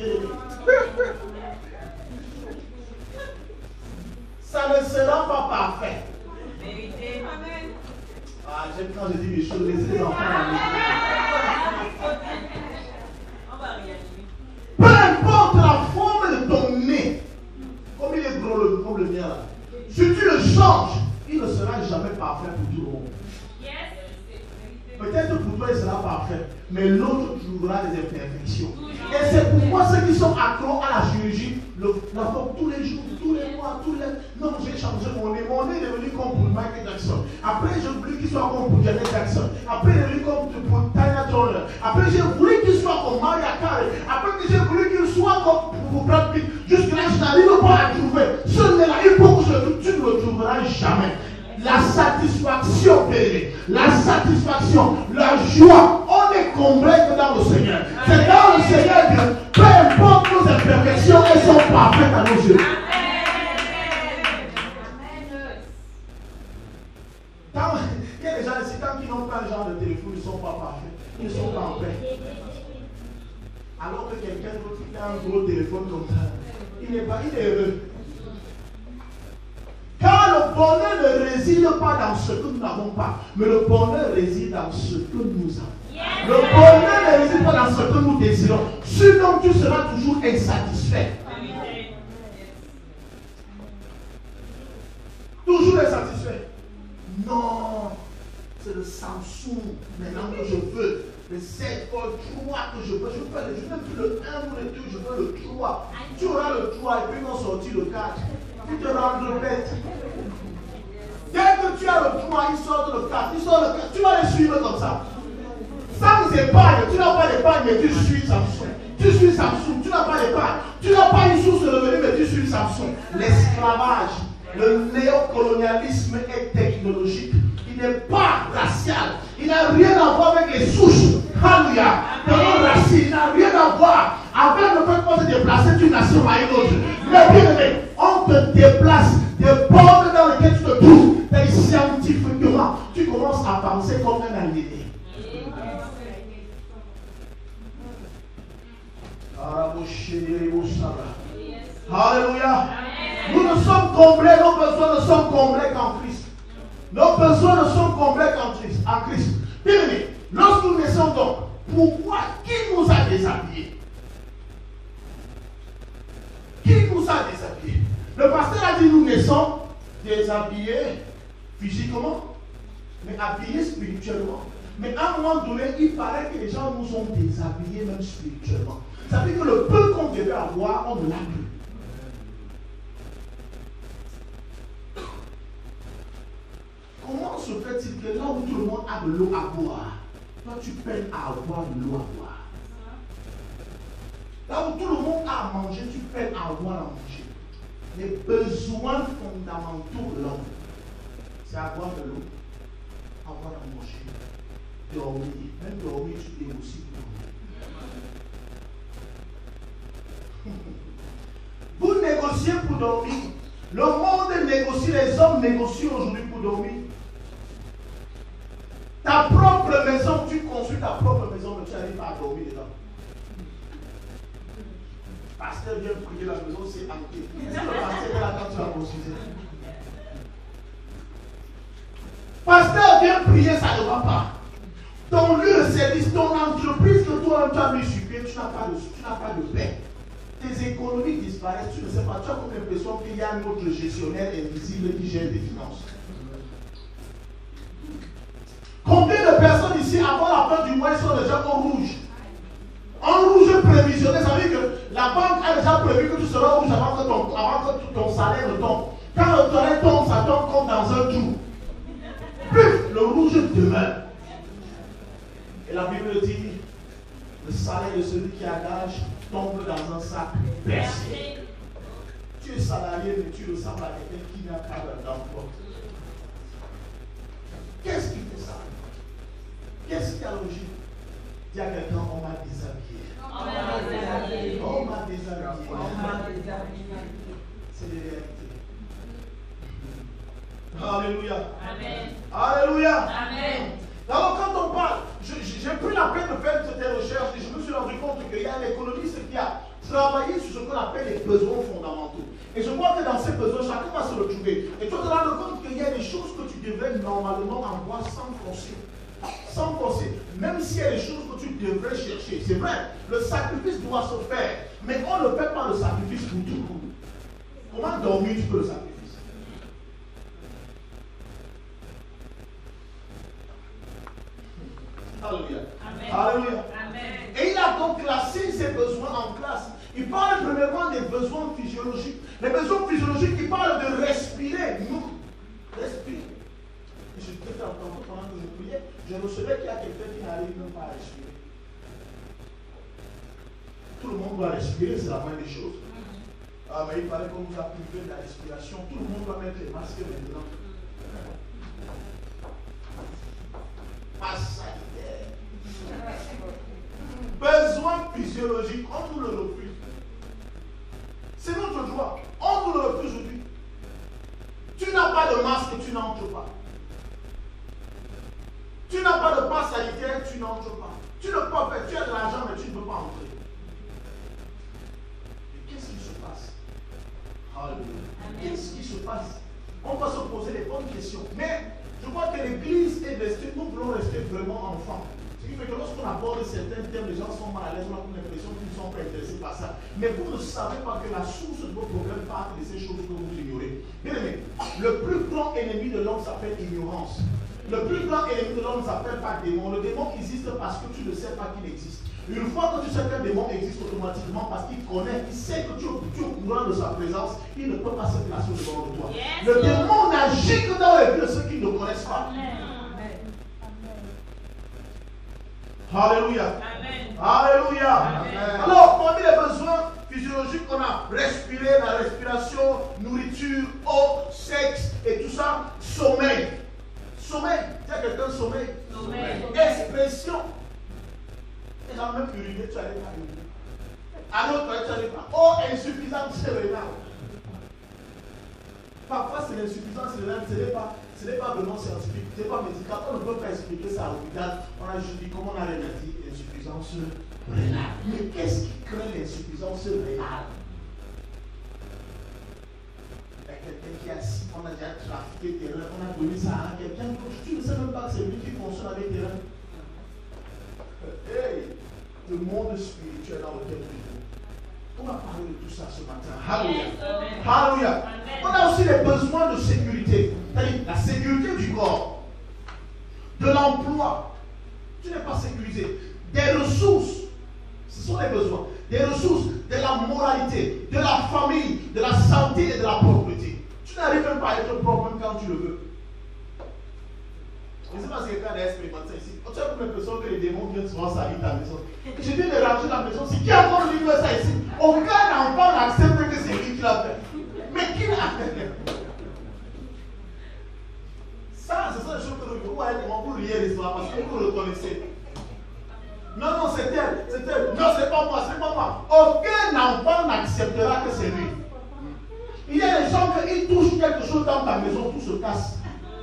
Ça ne sera pas parfait. Vérité. Amen. Ah, j'aime quand je dis les choses, laissez les enfants à la On va réagir. Peu importe la forme de ton nez, comme il est gros le, comme le mien là, si tu le changes, il ne sera jamais parfait pour tout le monde. Peut-être pour toi il sera parfait, mais l'autre trouvera des imperfections. Et c'est pourquoi ceux qui sont accros à la chirurgie le, la font tous les jours, tous les mois, tous les... Non, j'ai changé mon nez. Mon nez est devenu comme pour Michael Jackson. Après, j'ai voulu qu'il soit comme pour Janet Jackson. Après, il est devenu comme pour Tina Turner. Après, j'ai voulu qu'il soit comme Mariah Carey. Après, j'ai voulu qu'il soit comme pour Brad Pitt. Jusque-là, je n'arrive pas à le trouver. Ce nez-là, il faut que je le trouve. Tu ne le trouveras jamais. La satisfaction, périmée, la satisfaction, la joie, on est comblé que dans le Seigneur. C'est dans le Seigneur que peu importe nos imperfections, elles sont parfaites à nos yeux. Quand, il y a des gens ici, quand ils n'ont pas un genre de téléphone, ils ne sont pas parfaits. Ils ne sont pas en paix. Alors que quelqu'un d'autre qui a un gros téléphone comme ça, il n'est pas, il est heureux. Car le bonheur ne réside pas dans ce que nous n'avons pas, mais le bonheur réside dans ce que nous avons. Yes. Le bonheur ne réside pas dans ce que nous désirons. Sinon, tu seras toujours insatisfait. Yes. Toujours insatisfait. Non, c'est le Samsung maintenant que je veux. Le sept, le trois que je veux. Je veux, je veux plus le un ou le deux, je veux le trois. Tu auras le trois et puis on sortit le quatre. Tu te rends bête. Dès que tu as le trois, il sort le quatre, il sort le quatre. Tu vas les suivre comme ça. Sans épargne, tu n'as pas d'épargne, mais tu suis Samsung. Tu suis Samsung, tu n'as pas d'épargne. Tu n'as pas une source de revenu, mais tu suis Samsung. L'esclavage. Le néocolonialisme est technologique. Il n'est pas racial. Il n'a rien à voir avec les souches. Alléluia. De nos racines. Il n'a rien à voir avec le fait qu'on se déplace d'une nation à une autre. Mais bien aimé, on te déplace des bornes dans lesquelles tu te trouves. Et scientifiquement, tu commences à penser comme un aliéné. Alléluia. Nous ne sommes comblés, nos besoins ne sont comblés qu'en Christ. Nos besoins ne sont comblés qu'en Christ. En Christ. Bien aimé, lorsque nous naissons donc, pourquoi? Qui nous a déshabillés? Qui nous a déshabillés? Le pasteur a dit nous naissons déshabillés physiquement, mais habillés spirituellement. Mais à un moment donné, il paraît que les gens nous ont déshabillés même spirituellement. Ça veut dire que le peu qu'on devait avoir, on ne l'a plus. Comment se fait-il que là où tout le monde a de l'eau à boire, toi tu peines à avoir de l'eau à boire? Là où tout le monde a à manger, tu peines à avoir à manger. Les besoins fondamentaux de l'homme, c'est avoir de l'eau, avoir à manger, dormir. Même dormir, tu es aussi dormir. Vous négociez pour dormir. Le monde négocie, les hommes négocient aujourd'hui pour dormir. Ta propre maison, tu construis ta propre maison, mais tu n'arrives pas à dormir dedans. Pasteur vient prier, la maison, c'est hanté. Est-ce que le pasteur est là quand tu vas construire? Pasteur vient prier, ça ne va pas. Ton lieu de service, ton entreprise que toi tu as mis sur pied, tu n'as pas de, tu n'as pas de paix. Tes économies disparaissent, tu ne sais pas, tu as comme l'impression qu'il y a un autre gestionnaire invisible qui gère les finances. Combien de personnes ici, avant la fin du mois, sont déjà en rouge? En rouge prévisionnel, ça veut dire que la banque a déjà prévu que tu seras rouge avant que ton, avant que ton salaire ne tombe. Quand le salaire tombe, ça tombe comme dans un trou. Puis le rouge demeure. Et la Bible dit, le salaire de celui qui engage tombe dans un sac percé. Tu es salarié, mais tu ressembles à quelqu'un qui n'a pas d'emploi. Qu'est-ce qui fait ça? Qu'est-ce qui a logique? Dis à quelqu'un, on m'a déshabillé. On m'a déshabillé. On m'a déshabillé. On m'a déshabillé. C'est les réalités. Alléluia. Amen. Alléluia. Amen. Alors quand on parle, j'ai pris la peine de faire cette recherche et je me suis rendu compte qu'il y a un économiste qui a travaillé sur ce qu'on appelle les besoins fondamentaux. Et je crois que dans ces besoins, chacun va se retrouver. Et tu vas te rendre compte qu'il y a des choses que tu devrais normalement avoir sans forcer. Sans forcer. Même s'il y a des choses que tu devrais chercher. C'est vrai, le sacrifice doit se faire. Mais on ne fait pas le sacrifice pour tout. Comment dormir, tu peux le sacrifice? Alléluia. Amen. Alléluia. Amen. Et il a donc classé ses besoins en classe. Il parle premièrement des besoins physiologiques. Les besoins physiologiques, il parle de respirer. Nous, respirer. Et je te fais entendre pendant que je priais, je recevais qu'il y a quelqu'un qui n'arrive même pas à respirer. Tout le monde doit respirer, c'est la moindre des choses. Ah, mais il fallait qu'on nous a privé de la respiration. Tout le monde doit mettre les masques maintenant. Pas sanitaire. Besoin physiologique, on nous le refuse. C'est notre droit. On nous le refuse aujourd'hui. Tu n'as pas de masque, tu n'entres pas. Tu n'as pas de passe sanitaire, tu n'entres pas. Tu ne peux pas faire, tu as de l'argent, mais tu ne peux pas entrer. Mais qu'est-ce qui se passe? Alléluia. Qu'est-ce qui se passe? On va se poser les bonnes questions. Mais je crois que l'Église est restée, nous voulons rester vraiment enfants. Ce qui fait que lorsqu'on aborde certains thèmes, les gens sont mal à l'aise, on a l'impression qu'ils ne sont pas intéressés par ça. Mais vous ne savez pas que la source de vos problèmes part de ces choses que vous ignorez. Bien aimé, le plus grand ennemi de l'homme s'appelle ignorance. Le plus grand ennemi de l'homme ne s'appelle pas démon. Le démon existe parce que tu ne sais pas qu'il existe. Une fois que tu sais qu'un démon existe automatiquement parce qu'il connaît, il sait que tu, tu es au courant de sa présence, il ne peut pas se placer devant de toi. Yes. Le démon n'agit que dans les vies de ceux qui ne connaissent pas. Amen. Alléluia. Amen. Alléluia. Amen. Alors, parmi les besoins physiologiques qu'on a respiré, la respiration, nourriture, eau, sexe et tout ça, sommeil. Sommeil. Tu as quelqu'un sommeil? Sommeil. Expression. Et quand même uriner, tu n'arrives pas à uriner. Alors, tu n'arrives pas. Oh, insuffisance rénale. Parfois, c'est l'insuffisance rénale, ce n'est pas, ce n'est pas vraiment scientifique, ce n'est pas médical. On ne peut pas expliquer ça à l'hôpital. On a juste dit comment on a dit insuffisance rénale. Mais qu'est-ce qui crée l'insuffisance rénale? Il y a quelqu'un qui est assis, on a déjà trafiqué terrain, on a donné ça à quelqu'un. Tu ne sais même pas que c'est lui qui fonctionne avec terrain. Hey, le monde spirituel dans lequel nous vivons. On va parler de tout ça ce matin. Alléluia. Alléluia. On a aussi les besoins de sécurité. C'est-à-dire la sécurité du corps, de l'emploi. Tu n'es pas sécurisé. Des ressources. Ce sont les besoins. Des ressources, de la moralité, de la famille, de la santé et de la propreté. Tu n'arrives même pas à être propre même quand tu le veux. Je ne sais pas si quelqu'un a expérimenté ça ici. Tu as l'impression que les démons viennent souvent salir ta maison. Je viens de ranger la maison. Si qui a encore livré ça ici? Aucun enfant n'accepte que c'est lui qui l'a fait. Mais qui l'a fait? Ça, ce sont des choses que nous voyons pour rien l'histoire parce que vous le connaissez. Non, non, c'est elle, c'est elle. Non, c'est pas moi, c'est pas moi. Aucun enfant n'acceptera que c'est lui. Il y a des gens qui touchent quelque chose dans ta maison, tout se casse.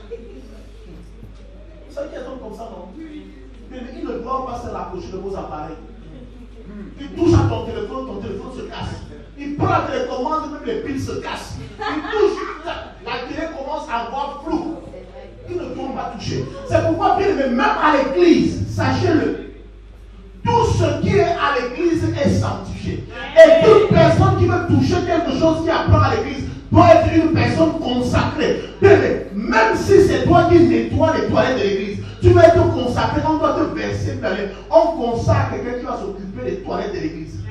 Vous savez qu'il y a des gens comme ça, non? Mais ils ne doivent pas se rapprocher de vos appareils. Ils touchent à ton téléphone, ton téléphone se casse. Ils prennent la télécommande, même les piles se cassent. Ils touchent, la télé commence à voir flou. Ils ne doivent pas toucher. C'est pourquoi, bien aimé, même à l'église, sachez-le, tout ce qui est à l'église est sanctifié. Et toute personne qui veut toucher quelque chose qui apprend à l'église doit être une personne consacrée. Même si c'est toi qui nettoies les toilettes de l'église, tu vas être consacré, on doit te verser dans les... On consacre quelqu'un qui va s'occuper des toilettes de l'église.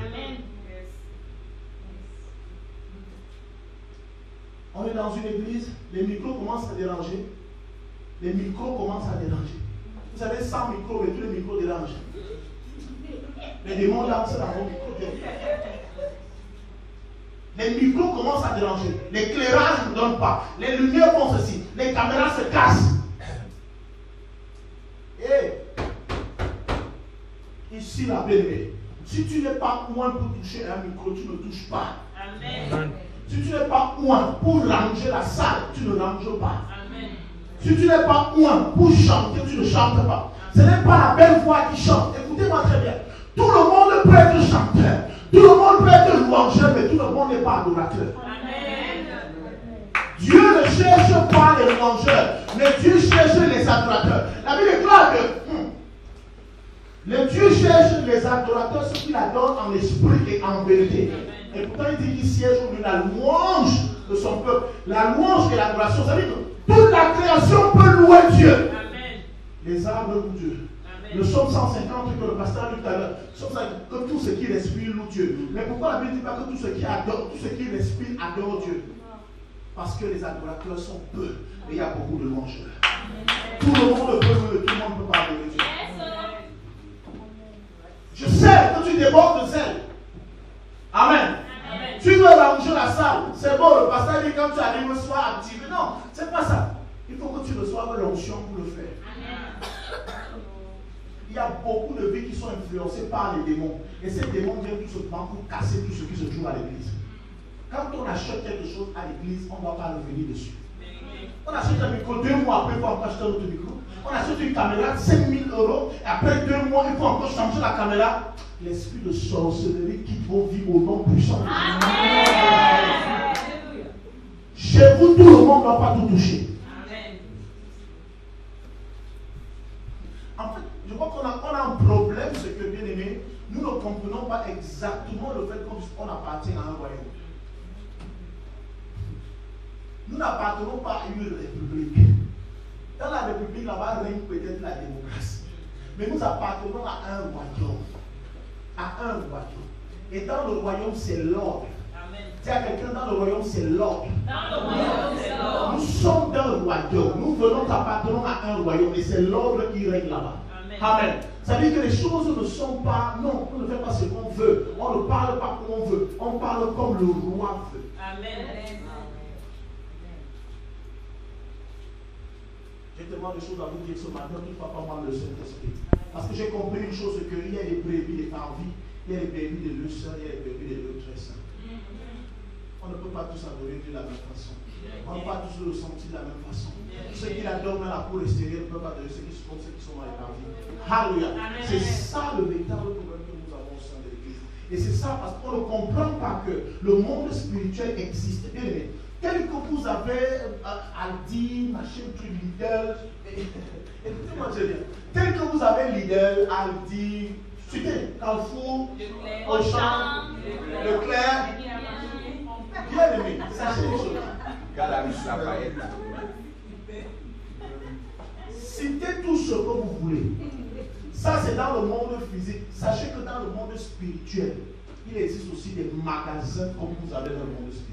On est dans une église, les micros commencent à déranger. Les micros commencent à déranger. Vous avez cent micros et tous les micros dérangent. Les démons dansent dans vos micros. Les micros commencent à déranger. L'éclairage ne donne pas. Les lumières font ceci. Les caméras se cassent. Et ici la belle-mère. Si tu n'es pas loin pour toucher un micro, tu ne touches pas. Amen. Si tu n'es pas loin pour ranger la salle, tu ne ranges pas. Amen. Si tu n'es pas loin pour chanter, tu ne chantes pas. Ce n'est pas la belle voix qui chante. Écoutez-moi très bien. Tout le monde peut être chanteur. Tout le monde peut être louangeur, mais tout le monde n'est pas adorateur. Amen. Dieu ne cherche pas les louangeurs, mais Dieu cherche les adorateurs. La Bible déclare que hum, le Dieu cherche les adorateurs, ceux qui l'adorent en esprit et en vérité. Et pourtant, il dit qu'il siège au milieu de la louange de son peuple. La louange et l'adoration, ça veut dire que toute la création peut louer Dieu. Amen. Les arbres louent Dieu. Le psaume cent cinquante que le pasteur a lu tout à l'heure, que tout ce qui respire loue Dieu. Mais pourquoi la Bible ne dit pas que tout ce qui adore, tout ce qui respire adore Dieu? Parce que les adorateurs sont peu et il y a beaucoup de louangeurs. Tout le monde peut louer, tout le monde ne peut pas adorer Dieu. Je sais que tu débordes de zèle. Amen. Amen. Tu veux ranger la salle, c'est bon, le pasteur dit quand tu arrives, sois activé. Non, c'est pas ça. Il faut que tu reçoives l'onction pour le faire. Amen. Il y a beaucoup de vies qui sont influencées par les démons. Et ces démons viennent tout simplement pour casser tout ce qui se joue à l'église. Quand on achète quelque chose à l'église, on ne doit pas revenir dessus. On achète un micro, deux mois après, il faut encore acheter un autre micro. On achète une caméra, cinq mille euros, et après deux mois, il faut encore changer la caméra. L'esprit de sorcellerie quitte vos vies au nom puissant. Amen. Chez vous, tout le monde ne doit pas tout toucher. Amen. En fait, je crois qu'on a, on a un problème, c'est que, bien aimé, nous ne comprenons pas exactement le fait qu'on appartient à un royaume. Nous n'appartenons pas à une république. Dans la république, là-bas, règne peut-être la démocratie. Mais nous appartenons à un royaume. À un royaume. Et dans le royaume, c'est l'ordre. Dis à quelqu'un, dans le royaume, c'est l'ordre. Dans le royaume, c'est l'ordre. Nous sommes dans le royaume. Nous venons, appartenons à un royaume. Et c'est l'ordre qui règne là-bas. Amen. Amen. Ça veut dire que les choses ne sont pas, non, on ne fait pas ce qu'on veut. On ne parle pas comme on veut. On parle comme le roi veut. Amen. J'ai tellement de choses à vous dire ce matin, toutefois pas moi le Saint-Esprit. Parce que j'ai compris une chose, qu'il y a les brebis des envies, il y a les brebis de l'Eusseur, il y a les brebis de l'Autre. On ne peut pas tous adorer Dieu de la même façon. On ne peut pas tous le sentir de la même façon. Ceux qui l'adorent dans la cour extérieure ne peuvent pas adorer ceux qui sont, ceux qui sont dans les parvis. Alléluia. C'est ça le véritable problème que nous avons au sein de l'Église. Et c'est ça parce qu'on ne comprend pas que le monde spirituel existe. Bien aimé, tel que vous avez Aldi, machin, truc, Lidl, écoutez-moi, je dis, tel que vous avez Lidl, Aldi, Carrefour, Auchan, Leclerc, bien aimé, sachez les choses. Citez tout ce que vous voulez. Ça, c'est dans le monde physique. Sachez que dans le monde spirituel, il existe aussi des magasins comme vous avez dans le monde physique.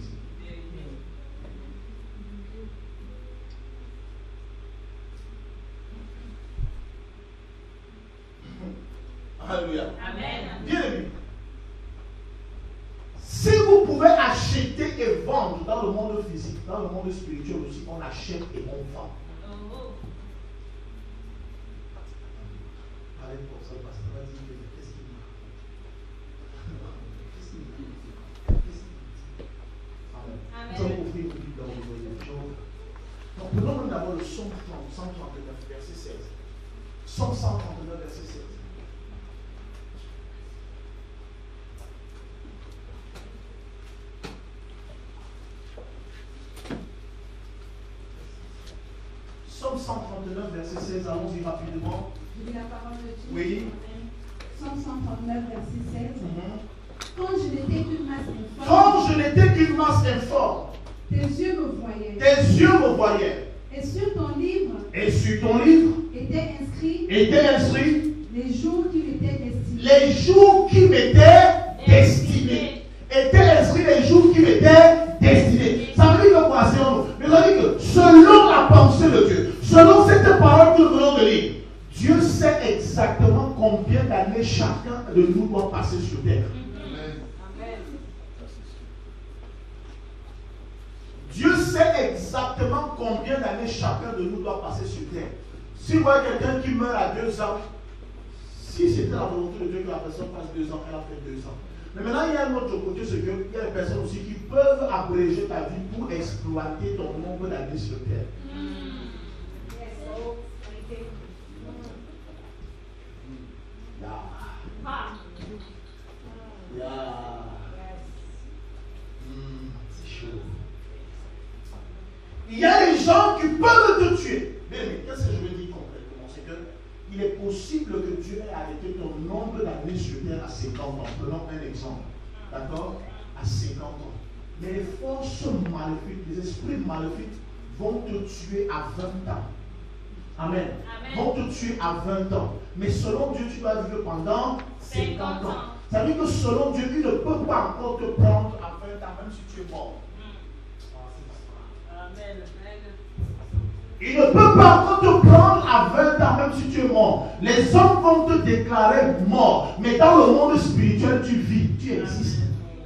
Alléluia. Amen. Bien aimé. Si vous pouvez acheter et vendre dans le monde physique, dans le monde spirituel aussi, on achète et on vend. Oh. Allez pour ça, parce que vas-y, qu'est-ce qu'il m'a Qu'est-ce qu'il m'a Qu'est-ce qu'il m'a Amen. Nous allons ouvrir une Bible dans le livre de Job. Donc, prenons d'abord le Psaume cent trente-neuf, verset seize. Psaume cent trente-neuf, verset seize. Psaume cent trente-neuf, verset seize, allons-y rapidement. Je lis la parole de Dieu. Oui. Psaume cent trente-neuf, verset seize. Mm-hmm. Quand je n'étais qu'une masse informe. Quand je n'étais qu'une masse informe. Tes yeux me voyaient. Tes yeux me voyaient. Et sur ton livre. Et sur ton livre. Étaient inscrits. Étaient inscrits. Les jours qui m'étaient destinés. Les jours qui m'étaient destinés. Étaient inscrits les jours qui m'étaient destinés. Ça veut dire que quoi, c'est en nous. Mais ça veut dire que selon la pensée de Dieu, selon cette parole que nous venons de lire, Dieu sait exactement combien d'années chacun de nous doit passer sur terre. Amen. Dieu sait exactement combien d'années chacun de nous doit passer sur terre. Si vous voyez quelqu'un qui meurt à deux ans, si c'était la volonté de Dieu que la personne passe deux ans, elle a fait deux ans. Mais maintenant, il y a un autre côté, c'est qu'il y a des personnes aussi qui peuvent abréger ta vie pour exploiter ton nombre d'années sur terre. Mm. Yeah. Ah. Yeah. Mm, c'est chaud. Il y a des gens qui peuvent te tuer. Mais, mais qu'est-ce que je veux dire concrètement? C'est que il est possible que Dieu ait arrêté ton nombre d'années sur terre à cinquante ans. Prenons un exemple. D'accord? À cinquante ans. Mais les forces maléfiques, les esprits maléfiques vont te tuer à vingt ans. Amen. Amen. Vont te tuer à vingt ans. Mais selon Dieu, tu vas vivre pendant cinquante ans. Ça veut dire que selon Dieu, il ne peut pas encore te prendre à vingt ans, même si tu es mort. Amen. Il ne peut pas encore te prendre à vingt ans, même si tu es mort. Les hommes vont te déclarer mort. Mais dans le monde spirituel, tu vis, tu existes.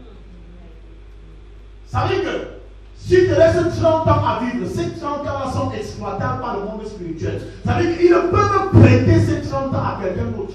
Ça veut dire que si tu laisses trente ans à vivre, ces trente ans-là sont exploitables par le monde spirituel. Ça veut dire qu'ils ne peuvent prêter ces trente ans à quelqu'un d'autre.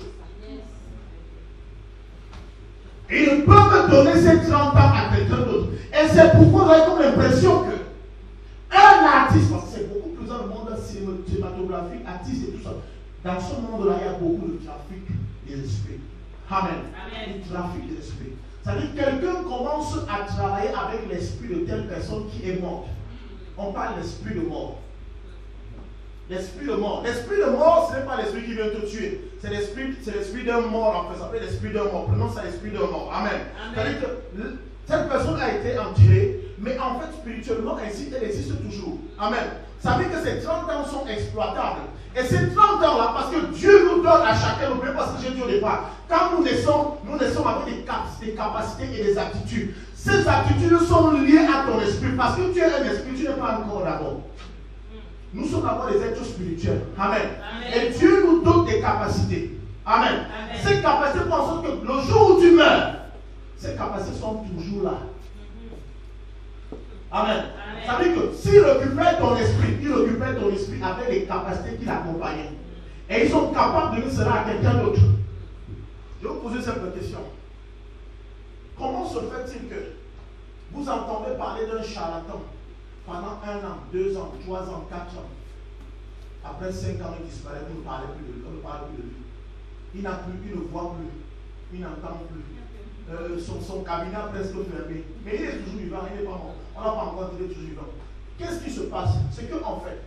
Ils ne peuvent donner ces trente ans à quelqu'un d'autre. Et c'est pourquoi vous avez comme l'impression que un artiste, parce que c'est beaucoup plus dans le monde cinématographique, artiste et tout ça, dans ce monde-là, il y a beaucoup de trafic des esprits. Amen. Amen. Du trafic des esprits. C'est-à-dire que quelqu'un commence à travailler avec l'esprit de telle personne qui est morte. On parle d'esprit de mort. L'esprit de mort. L'esprit de mort, ce n'est pas l'esprit qui vient te tuer. C'est l'esprit, c'est l'esprit d'un mort, en fait. Ça s'appelle l'esprit d'un mort. Prenons ça, l'esprit d'un mort. Amen. Amen. C'est-à-dire que cette personne a été enterrée, mais en fait, spirituellement, ainsi, elle existe toujours. Amen. Ça veut dire que ces trente ans sont exploitables. Et ces trente ans-là, parce que Dieu nous donne à chacun, n'oubliez pas ce que j'ai dit au départ. Quand nous naissons, nous naissons avec des, cap des capacités et des aptitudes. Ces aptitudes sont liées à ton esprit. Parce que tu es un esprit, tu n'es pas un corps d'abord. Nous sommes d'abord des êtres spirituels. Amen. Amen. Et Dieu nous donne des capacités. Amen. Amen. Ces capacités font en sorte que le jour où tu meurs, ces capacités sont toujours là. Amen. Amen. Ça veut dire que s'il récupère ton esprit, il récupère ton esprit avec les capacités qui l'accompagnaient. Et ils sont capables de donner cela à quelqu'un d'autre. Je vais vous poser cette question. Comment se fait-il que vous entendez parler d'un charlatan pendant un an, deux ans, trois ans, quatre ans? Après cinq ans, il disparaît, vous ne parlez plus de lui, on ne parle plus de lui. Il n'a plus, il ne voit plus, il n'entend plus. Euh, son, son cabinet a presque fermé. Mais il est toujours vivant, il n'est pas mort. On n'a pas encore dit qu'il est toujours vivant. Qu'est-ce qui se passe? C'est qu'en fait,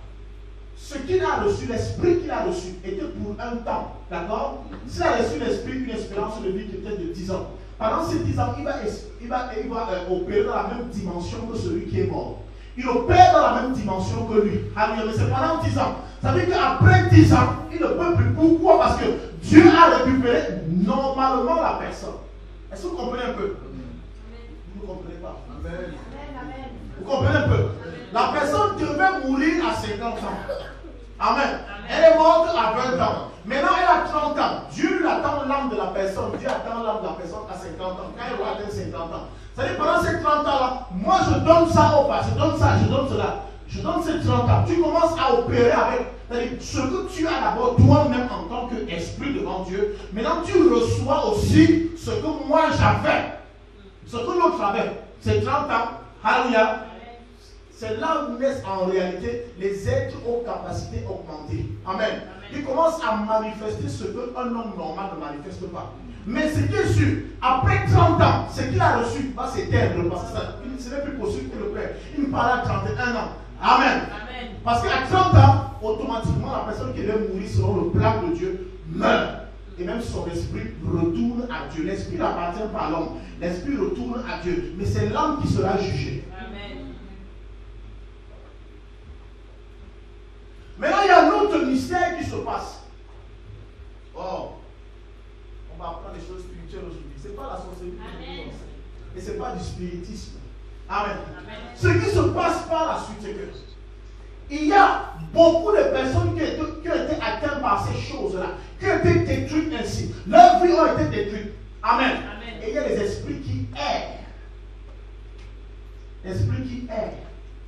ce qu'il a reçu, l'esprit qu'il a reçu, était pour un temps. D'accord? S'il a reçu l'esprit, une espérance de vie qui était de dix ans. Pendant ces dix ans, il va, il va, il va euh, opérer dans la même dimension que celui qui est mort. Il opère dans la même dimension que lui. Alors, mais c'est pendant dix ans. Ça veut dire qu'après dix ans, il ne peut plus. Pourquoi? Parce que Dieu a récupéré normalement la personne. Est-ce que vous comprenez un peu? Vous ne comprenez pas? Amen. Vous comprenez un peu? La personne devait mourir à cinquante ans. Amen. Elle est morte à vingt ans. Maintenant, elle a trente ans. Dieu lui attend l'âme de la personne. Dieu attend l'âme de la personne à cinquante ans. Quand elle va atteindre cinquante ans. C'est-à-dire, pendant ces trente ans-là, moi je donne ça au pas, je donne ça, je donne cela. Je donne ces trente ans. Tu commences à opérer avec. C'est-à-dire, ce que tu as d'abord toi-même en tant qu'esprit devant Dieu. Maintenant, tu reçois aussi ce que moi j'avais. Ce que l'autre avait. C'est trente ans. Alléluia. C'est là où naissent en réalité les êtres aux capacités augmentées. Amen. Amen. Ils commencent à manifester ce qu'un homme normal ne manifeste pas. Mais ce qui est sûr, après trente ans, ce qu'il a reçu va s'éteindre parce que ça, ce n'est plus possible que le Père. Il me parle à trente et un ans. Amen. Amen. Parce qu'à trente ans, automatiquement, la personne qui devait mourir selon le plan de Dieu meurt. Et même son esprit retourne à Dieu. L'esprit n'appartient pas à l'homme. L'esprit retourne à Dieu. Mais c'est l'homme qui sera jugé. Amen. Maintenant, il y a un autre mystère qui se passe. Oh, on va apprendre des choses spirituelles aujourd'hui. Ce n'est pas la sorcellerie. Et ce n'est pas du spiritisme. Amen. Amen. Ce qui se passe par la suite, c'est que il y a beaucoup de personnes qui, étaient, qui ont été atteintes par ces choses-là, qui ont été détruites ainsi. Leurs vies ont été détruites. Amen. Amen. Et il y a des esprits qui errent. Esprits qui errent.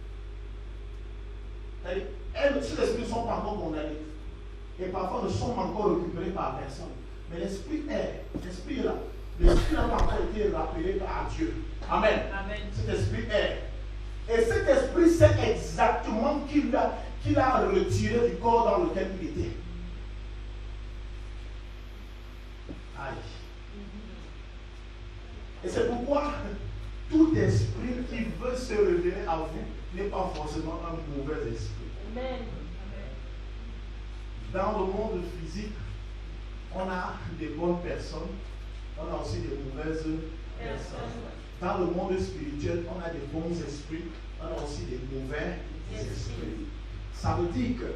Elles, ces esprits ne sont pas encore condamnés. Et parfois ne sont pas encore récupérés par personne. Mais l'esprit est. L'esprit est là. L'esprit n'a pas encore été rappelé par Dieu. Amen. Amen. Cet esprit est. Et cet esprit sait exactement qu'il a, qu'il a retiré du corps dans lequel il était. Aïe. Et c'est pourquoi tout esprit qui veut se révéler à vous n'est pas forcément un mauvais esprit. Amen. Dans le monde physique, on a des bonnes personnes, on a aussi des mauvaises personnes. Dans le monde spirituel, on a des bons esprits, on a aussi des mauvais esprits. Ça veut dire que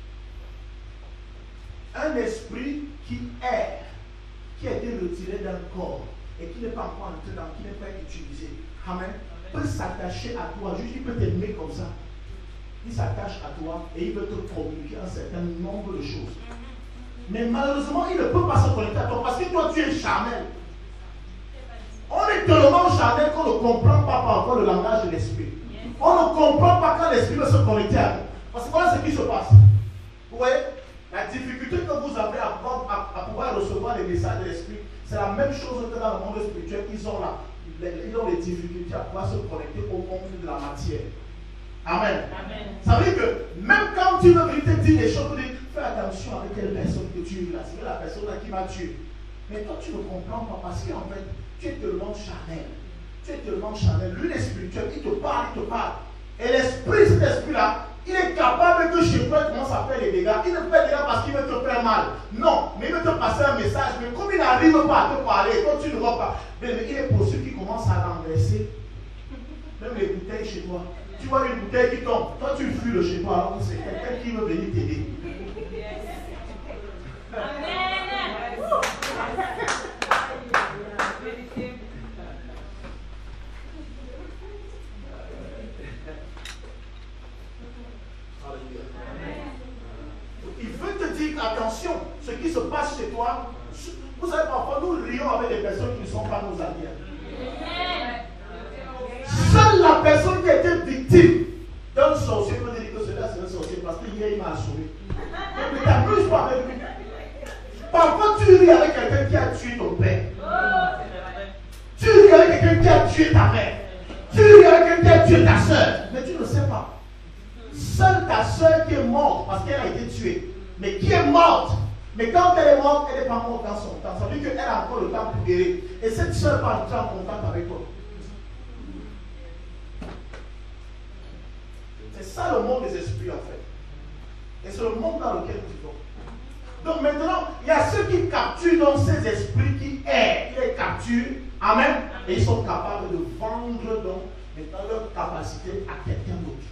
un esprit qui erre, qui a été retiré d'un corps et qui n'est pas encore entré dans, qui n'est pas utilisé, amen, peut s'attacher à toi, juste il peut t'aimer comme ça. Il s'attache à toi et il veut te communiquer un certain nombre de choses. Mais malheureusement, il ne peut pas se connecter à toi parce que toi, tu es charnel. On est tellement charnel qu'on ne comprend pas par rapport au langage de l'esprit. On ne comprend pas quand l'esprit veut se connecter à nous. Parce que voilà ce qui se passe. Vous voyez, la difficulté que vous avez à, prendre, à, à pouvoir recevoir les messages de l'esprit, c'est la même chose que dans le monde spirituel. Ils ont, la, ils ont les difficultés à pouvoir se connecter au monde de la matière. Amen. Amen. Ça veut dire que même quand tu veux te dire des choses, tu dis, fais attention avec quelle personne que tu es là. C'est la personne là qui m'a tué. Mais toi, tu ne comprends pas parce qu'en fait, tu es tellement charnel. Tu es tellement charnel. Lui, l'esprit spirituel, il te parle, il te parle. Et l'esprit, cet esprit-là, il est capable que chez toi, il commence à faire des dégâts. Il ne fait des dégâts parce qu'il veut te faire mal. Non, mais il veut te passer un message. Mais comme il n'arrive pas à te parler, toi, tu ne vois pas. Mais il est possible qu'il commence à renverser même les bouteilles chez toi. Tu vois une bouteille qui tombe, toi tu fuis le chez toi, alors c'est quelqu'un qui veut venir t'aider. dites attention, ce qui se passe chez toi, vous savez, parfois nous rions avec des personnes qui ne sont pas nos amis. Seule la personne qui a été victime d'un sorcier peut dire que celui-là c'est un sorcier parce qu'hier il m'a assommé. Ne t'amuse pas avec lui. Parfois tu ris avec quelqu'un qui a tué ton père. Tu ris avec quelqu'un qui a tué ta mère. Tu ris avec quelqu'un qui a tué ta soeur. Mais tu ne sais pas. Seule ta soeur qui est morte parce qu'elle a été tuée. Mais qui est morte. Mais quand elle est morte, elle n'est pas morte dans son temps. Ça veut dire qu'elle a encore le temps pour guérir. Et cette soeur va entrer en contact avec toi. C'est ça le monde des esprits en fait. Et c'est le monde dans lequel nous vivons. Donc maintenant, il y a ceux qui capturent donc ces esprits qui errent. Ils les capturent. Amen. Et ils sont capables de vendre donc maintenant leur capacité à quelqu'un d'autre.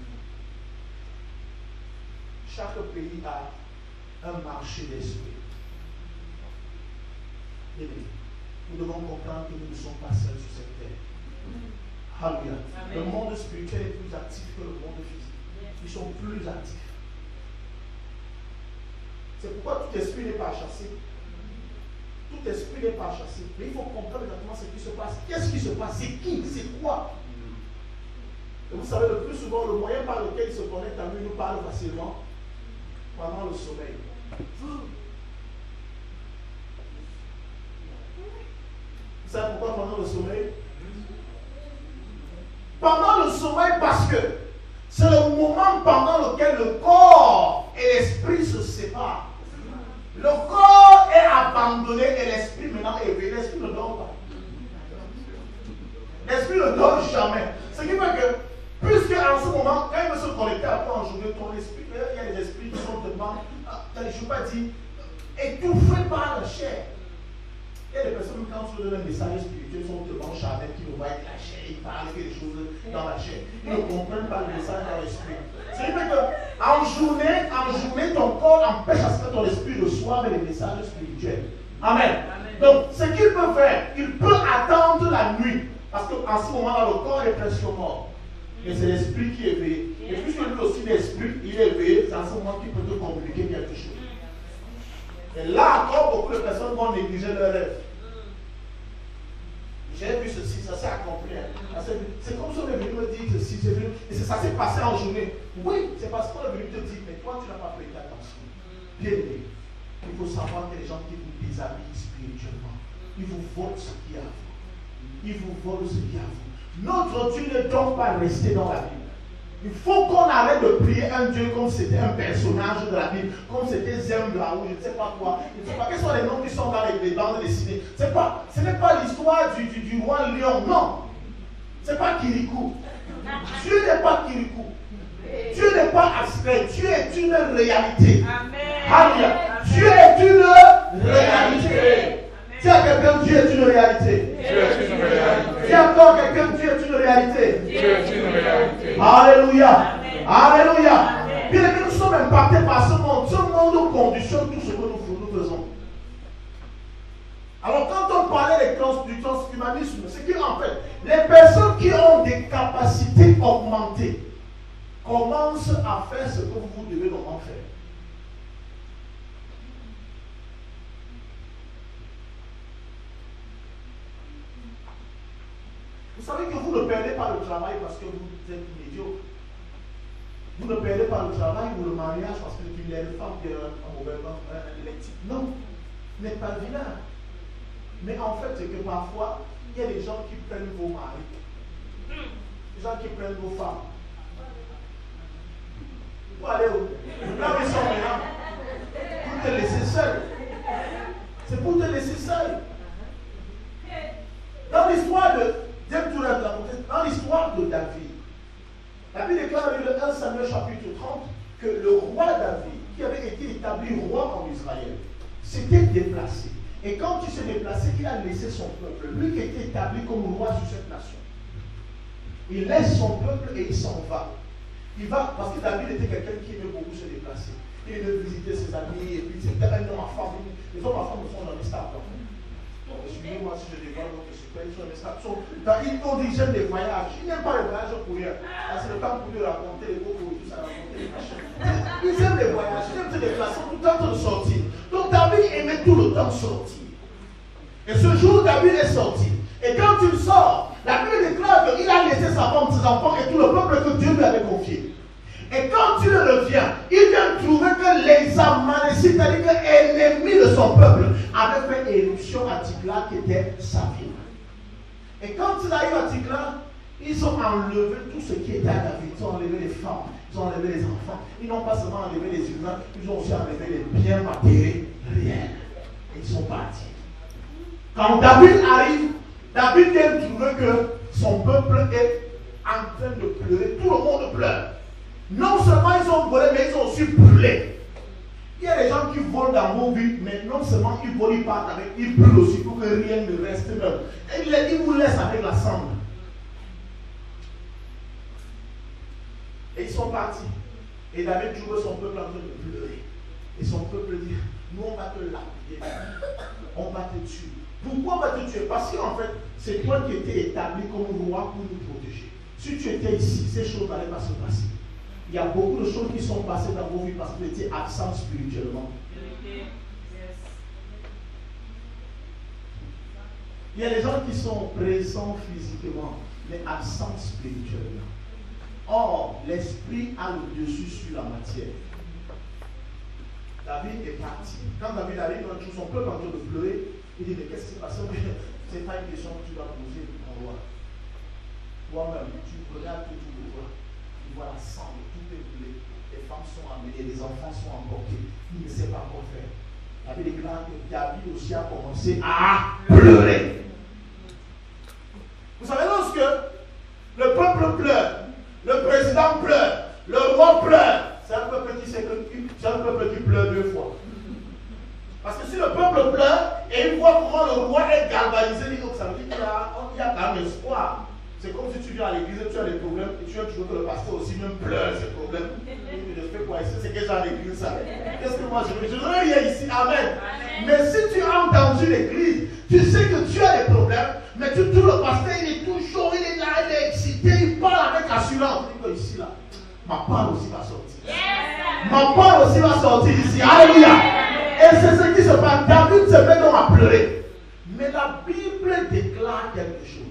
Chaque pays a un marché d'esprit. Nous devons comprendre que nous ne sommes pas seuls sur cette terre. Alléluia. Le monde spirituel est plus actif que le monde physique. Ils sont plus actifs. C'est pourquoi tout esprit n'est pas chassé. Tout esprit n'est pas chassé. Mais il faut comprendre exactement ce qui se passe. Qu'est-ce qui se passe? C'est qui? C'est quoi? Et vous savez, le plus souvent, le moyen par lequel il se connecte à lui nous parle facilement pendant le sommeil. Vous savez pourquoi pendant le sommeil? Pendant le sommeil, parce que c'est le moment pendant lequel le corps et l'esprit se séparent. Le corps est abandonné et l'esprit maintenant est éveillé. L'esprit ne dort pas. L'esprit ne dort jamais. Ce qui fait que, puisque en ce moment, quand il veut se connecter à toi en journée, ton esprit, il y a des esprits qui sont tellement, je ne veux pas dire, étouffés par la chair. Il y a des personnes, quand tu leur donnes un message spirituel, sont tellement charnels qu'ils ne voient que la chair, ils parlent quelque chose dans la chair. Ils ne comprennent pas le message dans l'esprit. C'est vrai qu'en journée, en journée, ton corps empêche à ce que ton esprit reçoive les messages spirituels. Amen. Amen. Donc, ce qu'il peut faire, il peut attendre la nuit. Parce qu'en ce moment-là, le corps est presque mort. Mais c'est l'esprit qui est éveillé. Et puisque lui aussi, l'esprit, il est éveillé, c'est en ce moment qu'il peut te communiquer quelque chose. Et là encore, beaucoup de personnes vont négliger leur rêve. J'ai vu ceci, ça s'est accompli. C'est comme si on est venu me dire ceci, j'ai vu, et ça s'est passé en journée. Oui, c'est parce qu'on est venu te dire, mais toi tu n'as pas prêté attention. Bien aimé, il faut savoir que les gens qui vous déshabillent spirituellement, ils vous volent ce qu'il y a à vous. Ils vous volent ce qu'il y a à vous. Notre Dieu ne doit pas rester dans la Bible. Il faut qu'on arrête de prier un Dieu comme c'était un personnage de la Bible, comme c'était Zembla ou je ne sais pas quoi. Je ne sais pas quels sont les noms qui sont dans les, les bandes dessinées. C'est pas, ce n'est pas l'histoire du, du, du roi lion, non. Ce n'est pas Kirikou. Dieu n'est pas Kirikou. Dieu n'est pas abstrait. Dieu est une réalité. Alléluia. Dieu est une réalité. Dis à quelqu'un, Dieu est une réalité. Dieu est une réalité. Dis encore quelqu'un, Dieu est une réalité. Dieu est une réalité. Alléluia. Alléluia. Bien aimé, nous sommes impactés par ce monde. Ce monde conditionne tout ce que nous, nous faisons. Alors quand on parlait des trans, du transhumanisme, c'est qu'en fait, les personnes qui ont des capacités augmentées commencent à faire ce que vous devez normalement faire. Vous savez que vous ne perdez pas le travail parce que vous êtes médiocre. Vous ne perdez pas le travail ou le mariage parce que tu es une femme qui est un mauvais électrique. Non, ce n'est pas vilain. Mais en fait, c'est que parfois, il y a des gens qui prennent vos maris. Des gens qui prennent vos femmes. Vous allez où? Là où ils sont maintenant. Pour te laisser seul. C'est pour te laisser seul. Dans l'histoire de Dans l'histoire de David, la Bible déclare dans le premier Samuel chapitre trente que le roi David, qui avait été établi roi en Israël, s'était déplacé. Et quand il s'est déplacé, il a laissé son peuple, lui qui était établi comme roi sur cette nation. Il laisse son peuple et il s'en va. Il va, parce que David était quelqu'un qui aimait beaucoup se déplacer. Il aimait visiter ses amis, et puis c'était un homme à femme. Les hommes à femme sont dans les stars. Excusez-moi si je dévoile votre secret, ils sont des stars. Ils ont dit j'aime les voyages. Ils n'aiment pas les voyages pour rien. C'est le temps pour lui raconter les beaux et tout ça, raconter les machins. Ils aiment les voyages. Ils aiment déplaçant, tout le temps de sortir. Donc David aimait tout le temps sortir. Et ce jour, David est sorti. Et quand il sort, la Bible déclare qu'il a laissé sa femme, ses enfants et tout le peuple que Dieu lui avait confié. Et quand il revient, il vient trouver que les Amalécites, c'est-à-dire que l'ennemi de son peuple, avait fait éruption à Tiglath qui était sa ville. Et quand il arrive à Tiglath, ils ont enlevé tout ce qui était à David. Ils ont enlevé les femmes, ils ont enlevé les enfants. Ils n'ont pas seulement enlevé les humains, ils ont aussi enlevé les biens matériels. Et ils sont partis. Quand David arrive, David vient trouver que son peuple est en train de pleurer. Tout le monde pleure. Non seulement ils ont volé, mais ils ont aussi brûlé. Il y a des gens qui volent dans vos vies, mais non seulement ils volent, ils partent avec, ils brûlent aussi pour que rien ne reste même. Et ils vous laissent avec la cendre. Et ils sont partis. Et David trouve son peuple en train de pleurer. Et son peuple dit, nous on va te lapider. On va te tuer. Pourquoi on va te tuer? Parce qu'en fait, c'est toi qui étais établi comme roi pour nous protéger. Si tu étais ici, ces choses n'allaient pas se passer. Il y a beaucoup de choses qui sont passées dans vos vies parce que vous étiez absent spirituellement. Il y a des gens qui sont présents physiquement, mais absents spirituellement. Or, l'esprit a le dessus sur la matière. David est parti. Quand David arrive dans tout son peuple en train de pleurer, il dit, mais qu'est-ce qui s'est passé? Ce n'est pas une question que tu dois poser au roi. Toi-même, tu regardes tout le roi. Tu vois la cendre, tout est brûlé. Les femmes sont amenées, les enfants sont emportés. Il ne sait pas quoi faire. David déclare que David aussi a commencé à pleurer. Vous savez, lorsque le peuple pleure, le président pleure, le roi pleure, c'est un peuple qui, c'est un peuple qui pleure deux fois. Parce que si le peuple pleure et il voit comment le roi est galvanisé, il dit que ça veut dire qu'il y a, il y a quand même espoir. C'est comme si tu viens à l'église et tu as des problèmes et tu as toujours que le pasteur aussi même pleure ses problèmes. Je fais quoi ici? C'est que j'ai à l'église ça. Qu'est-ce que moi je veux? Je veux rien ici. Amen. Amen. Mais si tu as entendu l'église, tu sais que tu as des problèmes, mais tu trouves le pasteur, il est toujours, il est là, il est excité, il parle avec assurance. Tu dis que ici là, ma part aussi va sortir. Yes. Ma part aussi va sortir ici. Alléluia. Et c'est ce qui se passe. David se met donc à pleurer. Mais la Bible déclare quelque chose.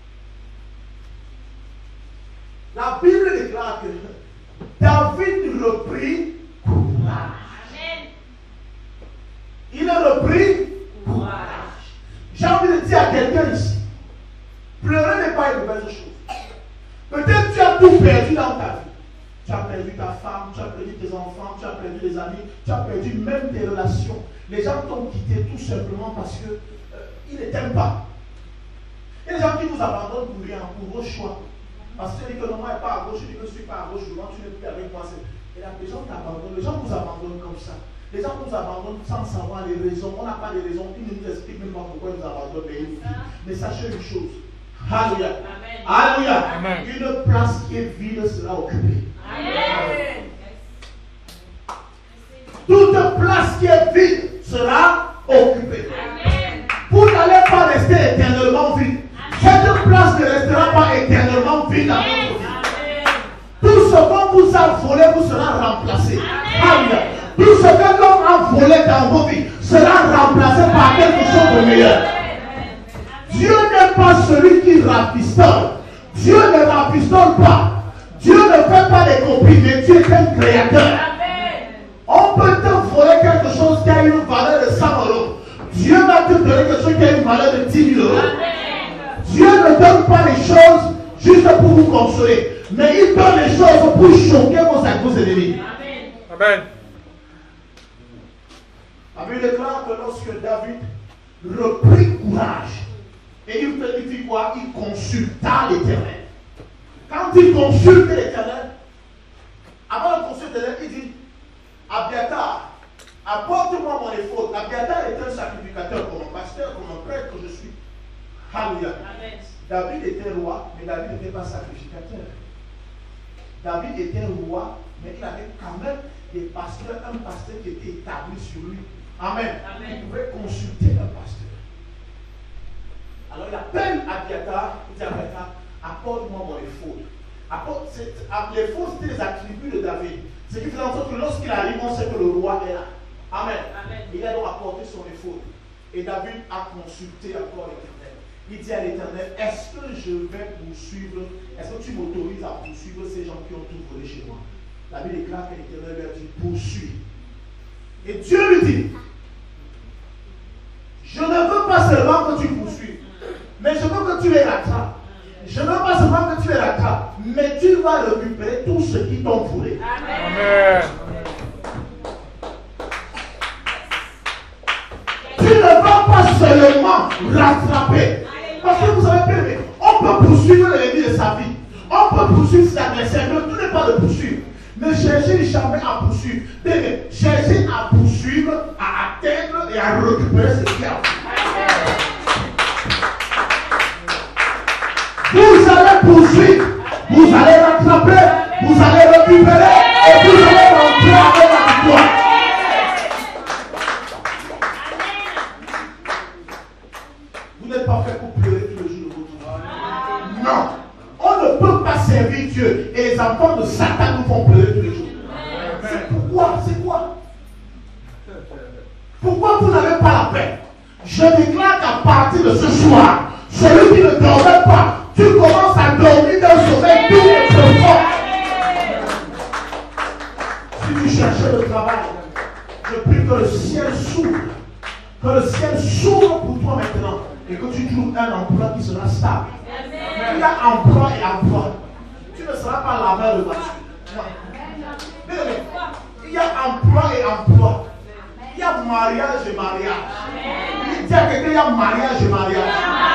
La Bible déclare que David reprit courage. Amen. Il a repris courage. J'ai envie de dire à quelqu'un ici, pleurer n'est pas une mauvaise chose. Peut-être tu as tout perdu dans ta vie. Tu as perdu ta femme, tu as perdu tes enfants, tu as perdu des amis, tu as perdu même tes relations. Les gens t'ont quitté tout simplement parce qu'ils euh, ne t'aiment pas. Il y a des gens qui vous abandonnent pour rien, pour vos choix. Parce que tu dis que non, moi, je ne suis pas à gauche, je dis que je ne suis pas à gauche, non, tu n'es plus avec moi. Et là, les gens t'abandonnent, les gens vous abandonnent comme ça. Les gens nous abandonnent sans savoir les raisons. On n'a pas de raisons, ils ne nous expliquent même pas pourquoi ils nous abandonnent. Mais, mais sachez une chose. Alléluia. Alléluia. Une place qui est vide sera occupée. Amen. Toute place qui est vide sera occupée. Amen. Vous n'allez pas rester éternellement vide. Cette place ne restera pas éternellement vide dans votre vie. Tout ce qu'on vous a volé vous sera remplacé. Amen. Tout ce que l'on a volé dans vos vies sera remplacé par quelque chose de meilleur. Dieu n'est pas celui qui rafistole. Dieu ne rafistole pas. Dieu ne fait pas des copies, mais Dieu est un créateur. Amen. On peut te voler quelque chose qui a une valeur de cent euros. Dieu va te donner quelque chose qui a une valeur de dix mille euros. Amen. Dieu ne donne pas les choses juste pour vous consoler, mais il donne les choses pour choquer vos, vos ennemis. Amen. Amen. La Bible déclare que lorsque David reprit courage, et il fait quoi? Il consulta l'Éternel. Quand il consulte l'Éternel, avant de consulter l'Éternel, il dit, Abiatar, apporte-moi mon éphod. Abiatar est un sacrificateur, comme un pasteur, comme un prêtre que je suis. Alléluia. David était roi, mais David n'était pas sacrificateur. David était roi, mais il avait quand même des pasteurs, un pasteur qui était établi sur lui. Amen. Amen. Il pouvait consulter un pasteur. Alors il appelle Abiatar, il dit Abiatar, apporte-moi mon éphod. L'éphod, c'était les attributs de David. Ce qui fait en sorte que lorsqu'il arrive, on sait que le roi est là. Amen. Amen. Il a donc apporté son éphod. Et David a consulté encore l'Éternel. Il dit à l'Éternel, est-ce que je vais poursuivre, est-ce que tu m'autorises à poursuivre ces gens qui ont tout volé chez moi? La Bible déclare que l'Éternel lui a dit, poursuis. Et Dieu lui dit, je ne veux pas seulement que tu poursuives, mais je veux que tu les rattrapes. Je ne veux pas seulement que tu les rattrapes, mais tu vas récupérer tout ce qui t'ont volé. Amen. Tu ne vas pas seulement rattraper. Parce que vous savez, bien, on peut poursuivre l'ennemi de sa vie. On peut poursuivre ses adversaires. Le tout n'est pas de poursuivre. Ne cherchez jamais à poursuivre. Bien, cherchez à poursuivre, à atteindre et à récupérer ce qu'il y a. Vous allez poursuivre, vous allez rattraper, vous allez récupérer et vous allez rentrer avec la victoire. Vous n'êtes pas fait pour pleurer tous les jours de votre vie. Non. On ne peut pas servir Dieu et les enfants de Satan nous font pleurer tous les jours. C'est pourquoi? C'est quoi? Pourquoi vous n'avez pas la paix? Je déclare qu'à partir de ce soir, celui qui ne dormait pas, tu commences à dormir d'un sommeil tout profond. Si tu cherchais le travail, je prie que le ciel s'ouvre. Que le ciel s'ouvre pour toi maintenant. Et que tu trouves un emploi qui sera stable. Il y a emploi et emploi. Tu ne seras pas laveur de voiture. Non. Mais, mais, il y a emploi et emploi. Il y a mariage et mariage. Il dit à quelqu'un, il y a mariage et mariage.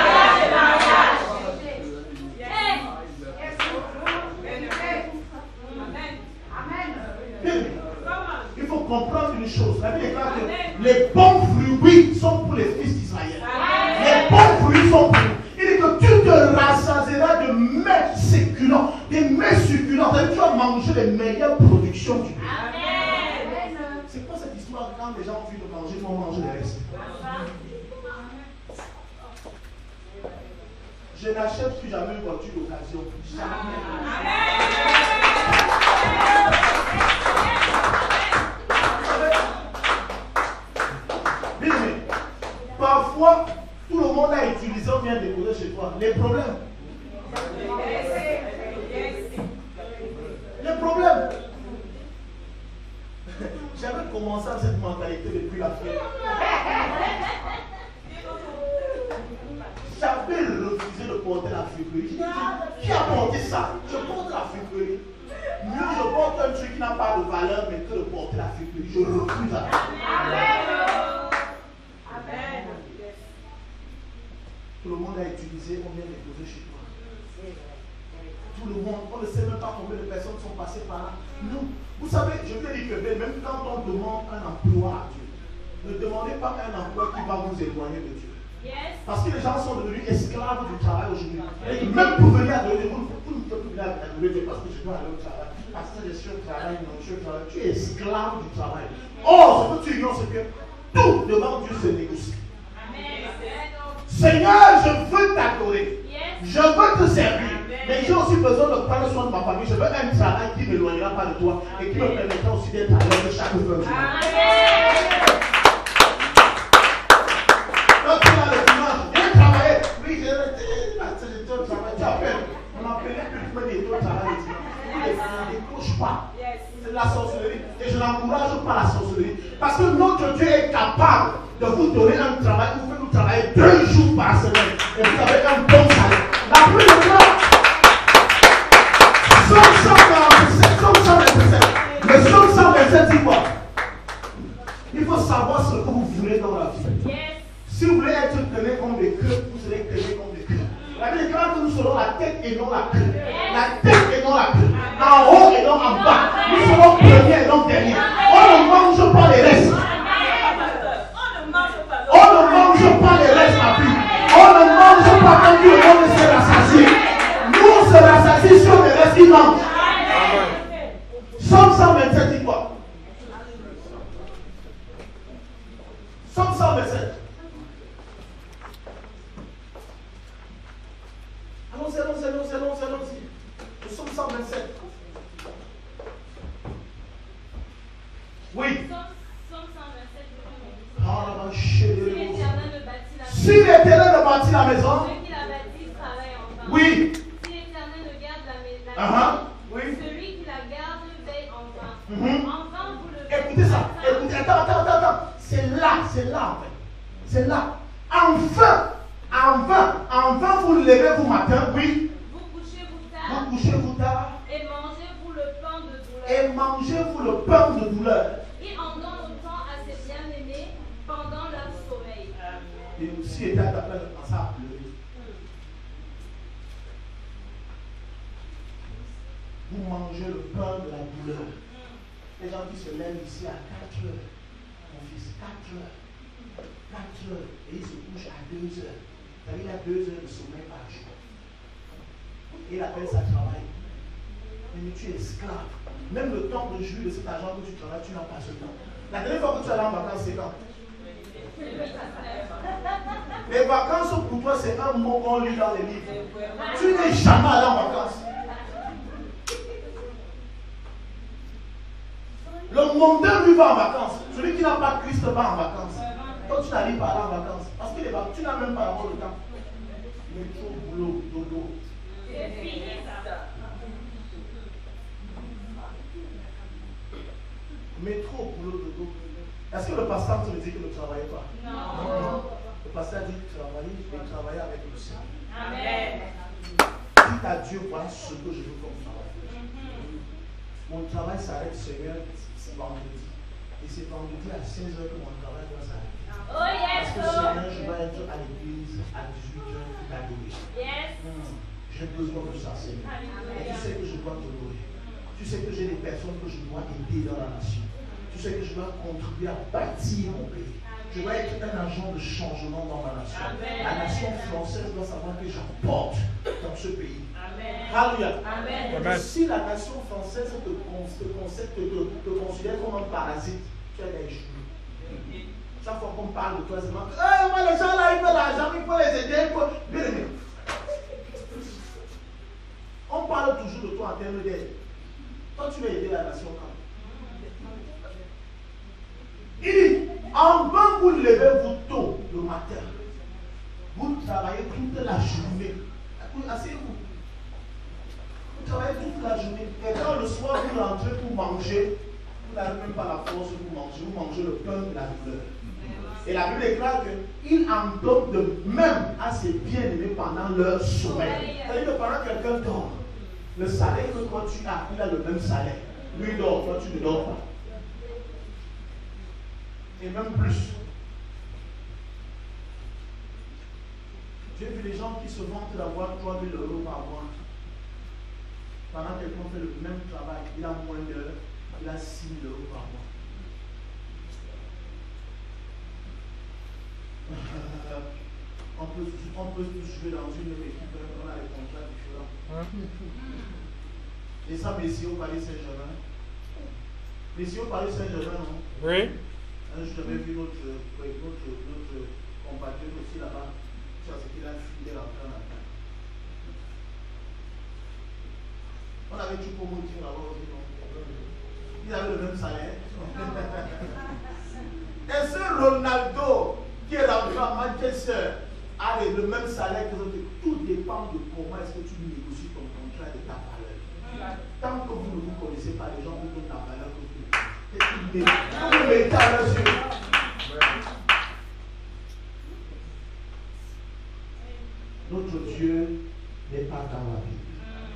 Il faut comprendre une chose. La Bible déclare que les bons fruits sont pour les fils d'Israël. Les bons fruits sont pour nous. Il dit que tu te rassasieras de mets succulents. Des mets succulents. Tu vas manger les meilleures productions du pays. C'est quoi cette histoire quand les gens ont envie de manger, ils vont manger les restes? Je n'achète plus jamais une voiture d'occasion. Jamais. Parfois, tout le monde a utilisé, on vient déposer chez toi. Les problèmes. Les problèmes. J'avais commencé à cette mentalité depuis la fête. J'avais refusé de porter la friperie. Qui a porté ça? Je porte la friperie. Mieux je porte un truc qui n'a pas de valeur, mais que de porter la friperie. Je refuse ça. Amen. Tout le monde a utilisé, on vient déposer chez toi. Tout le monde, on ne sait même pas combien de personnes sont passées par là. Nous, vous savez, je veux dire que même quand on demande un emploi à Dieu, ne demandez pas un emploi qui va vous éloigner de Dieu. Yes. Parce que les gens sont devenus esclaves du travail aujourd'hui. Et même pour venir à Dieu, vous ne pouvez plus venir à Dieu parce que je dois aller au travail. Parce que je suis au travail, non, je suis au travail. Tu es esclave du travail. Or, ce que tu ignores, c'est que tout devant Dieu se négocie. Amen. Seigneur, je veux t'adorer. Yes. Je veux te servir. Amen. Mais j'ai aussi besoin de prendre soin de ma famille. Je veux un travail qui ne m'éloignera pas de toi et qui me permettra aussi d'être à l'aise de chaque jour. Quand tu as le dimanche, viens travailler. Oui, j'ai été au travail. Tu appelles. On appelait plus de toi travail. Il ne décroche pas. C'est de la sorcellerie. Et je n'encourage pas la sorcellerie. Parce que notre Dieu est capable de vous donner un travail. Vous pouvez nous travailler deux jours par semaine. Et vous avez un bon salaire. La pluie de temps. Somme cent vingt-sept. Somme cent vingt-sept. Le Somme cent vingt-sept dit quoi? Il faut savoir ce que vous voulez dans la vie. Yes. Si vous voulez être traîné comme des queues, vous serez traîné comme des queues. La Bible déclare que nous serons la tête et non la queue. La tête et non la queue. En haut et non en bas. Nous serons premiers et non derniers. On ne mange pas les restes. On ne mange pas les restes, ma fille. On ne mange pas quand tout le monde se rassasie. Nous, on se rassasie sur les restes qui mangent. Somme cent vingt-sept dit quoi? Somme cent vingt-sept. Allons-y, allons-y, allons-y, allons-y, allons-y. Le Somme cent vingt-sept. Si l'Éternel ne bâtit la maison, oui. Si l'Éternel ne garde la maison, Uh-huh. Oui. celui qui la garde veille en vain. Mhm. En vain, vous le Écoutez ça. Écoutez, attends, attends, attends, attends. C'est là, c'est là en fait. C'est là. Enfin, en vain, en vain vous levez vous matin, oui. Vous couchez vous Vous tard couchez vous tard et mangez-vous le pain de douleur. et mangez-vous le pain de douleur. Et en donnant autant à ses bien-aimés pendant leur sommeil. Et si était à ta place de penser à pleurer. Vous mangez le pain de la douleur. Les gens qui se lèvent ici à quatre heures, mon fils, quatre heures, quatre heures, et ils se couchent à deux heures. C'est-à-dire qu'il a deux heures de sommeil par jour. Et il appelle ça travail. Mais tu es esclave. Même le temps de jouir de cet argent que tu travailles, tu n'as pas ce temps. La dernière fois que tu allais en vacances, c'est quand? Les vacances pour toi, c'est un mot qu'on lit dans les livres. Tu n'es jamais allé en vacances. Le mondain lui va en vacances. Celui qui n'a pas de Christ va en vacances. Toi, tu n'arrives pas à aller en vacances. Parce que les vacances, tu n'as même pas avoir le temps. Métro, boulot, dodo. C'est fini ça. Métro, boulot, dodo. Est-ce que le pasteur te dit que ne travaillez pas? Non. Le pasteur dit travailler et travailler avec le Seigneur. Amen. Dites à Dieu, voilà ce que je veux comme travail. Mon travail s'arrête, Seigneur, c'est vendredi. Et c'est vendredi à seize heures que mon travail doit s'arrêter. Oh Parce yes. que Seigneur, je dois être à l'église à dix-huit heures pour t'adorer. Yes. Hmm. J'ai besoin de ça, Seigneur. Et tu sais que je dois t'honorer. Tu sais que j'ai des personnes que je dois aider dans la nation. Tu sais que je dois contribuer à bâtir mon pays. Je dois être un agent de changement dans ma nation. Amen. La nation française doit savoir que j'apporte dans ce pays. Amen. Alléluia. Amen. Amen. Si la nation française te, te, concept, te, te considère comme un parasite, tu as échoué. Chaque fois qu'on parle de toi, c'est vraiment que hey, moi, les gens là, ils veulent l'argent, il faut les aider. Il faut... Bien aimé. On parle toujours de toi en termes d'aide. Toi, tu vas aider la nation quand? Il dit, en vain vous levez-vous tôt le matin. Vous travaillez toute la journée. Asseyez-vous. Vous travaillez toute la journée. Et quand le soir vous rentrez pour manger, vous n'avez même pas la force pour manger. Vous mangez le pain de la douleur. Et la Bible déclare qu'il en donne de même à ses bien-aimés pendant leur sommeil. C'est-à-dire que pendant que quelqu'un dort, le salaire que toi tu as, il a le même salaire. Lui dort, toi tu ne dors pas. Et même plus. J'ai vu les gens qui se vantent d'avoir trois mille euros par mois. Pendant que quelqu'un fait le même travail, il a moins d'heures, il a six mille euros par mois. on, peut, on peut jouer dans une équipe, on a des contrats différents. Et ça, Messi au Paris Saint-Germain. Messi au Paris Saint-Germain, non? Oui. J'avais vu notre, notre, notre compatriote aussi là-bas. Tu vois, c'est qu'il a filé l'entrée en attaque. On avait tout pour dire là-bas aussi, non? Ils avaient le même salaire. Et ce Ronaldo qui est rentré à Manchester a le même salaire que l'autre. Tout dépend de comment est-ce que tu négocies ton contrat et ta valeur. Tant que vous ne vous connaissez pas, les gens vous donnent la valeur que vous mettez à leurs yeux. Notre Dieu n'est pas dans la Bible.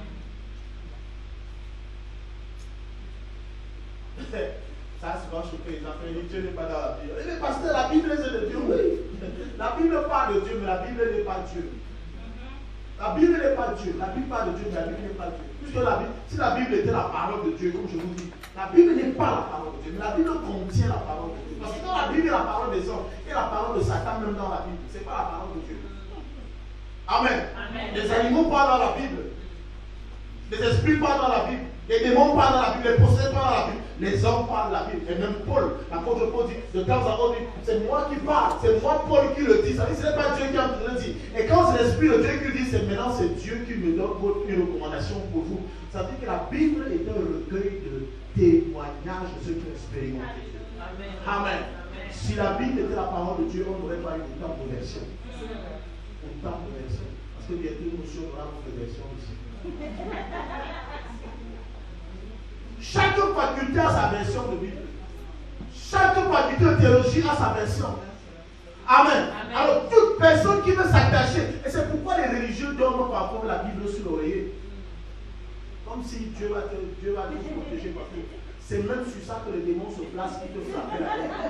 Ça, c'est pas choqué. Les enfants, Dieu n'est pas dans la Bible. Mais pasteur, la Bible c'est de Dieu, oui. La Bible parle de Dieu, mais la Bible n'est pas Dieu. La Bible n'est pas Dieu. La Bible parle de Dieu, mais la Bible n'est pas Dieu. Puisque la Bible, si la Bible était la parole de Dieu, comme je vous dis, la Bible n'est pas la parole de Dieu, mais la Bible contient la parole de Dieu. Parce que quand la Bible est la parole des hommes et la parole de Satan même dans la Bible, ce n'est pas la parole de Dieu. Amen. Amen. Les animaux parlent dans la Bible. Les esprits parlent dans la Bible. Les démons parlent dans la Bible. Les possédés parlent dans la Bible. Les hommes parlent dans la Bible. Et même Paul, l'apôtre Paul dit, de temps en temps, c'est moi qui parle. C'est moi, Paul, qui le dit. Ça veut dire que ce n'est pas Dieu qui est en train de dire. Et quand c'est l'esprit de Dieu qui dit, c'est maintenant c'est Dieu qui me donne une recommandation pour vous. Ça veut dire que la Bible est un recueil de témoignages de ceux qui ont expérimenté. Amen. Si la Bible était la parole de Dieu, on n'aurait pas eu autant de versions. Autant de versions. Parce que bientôt nous serons notre version ici. Chaque faculté a sa version de Bible. Chaque faculté de théologie a sa version. Amen. Amen. Alors toute personne qui veut s'attacher, et c'est pourquoi les religieux donnent parfois la Bible sur l'oreiller. Comme si Dieu va te, Dieu va te protéger partout. C'est même sur ça que les démons se placent qui te frappent la tête.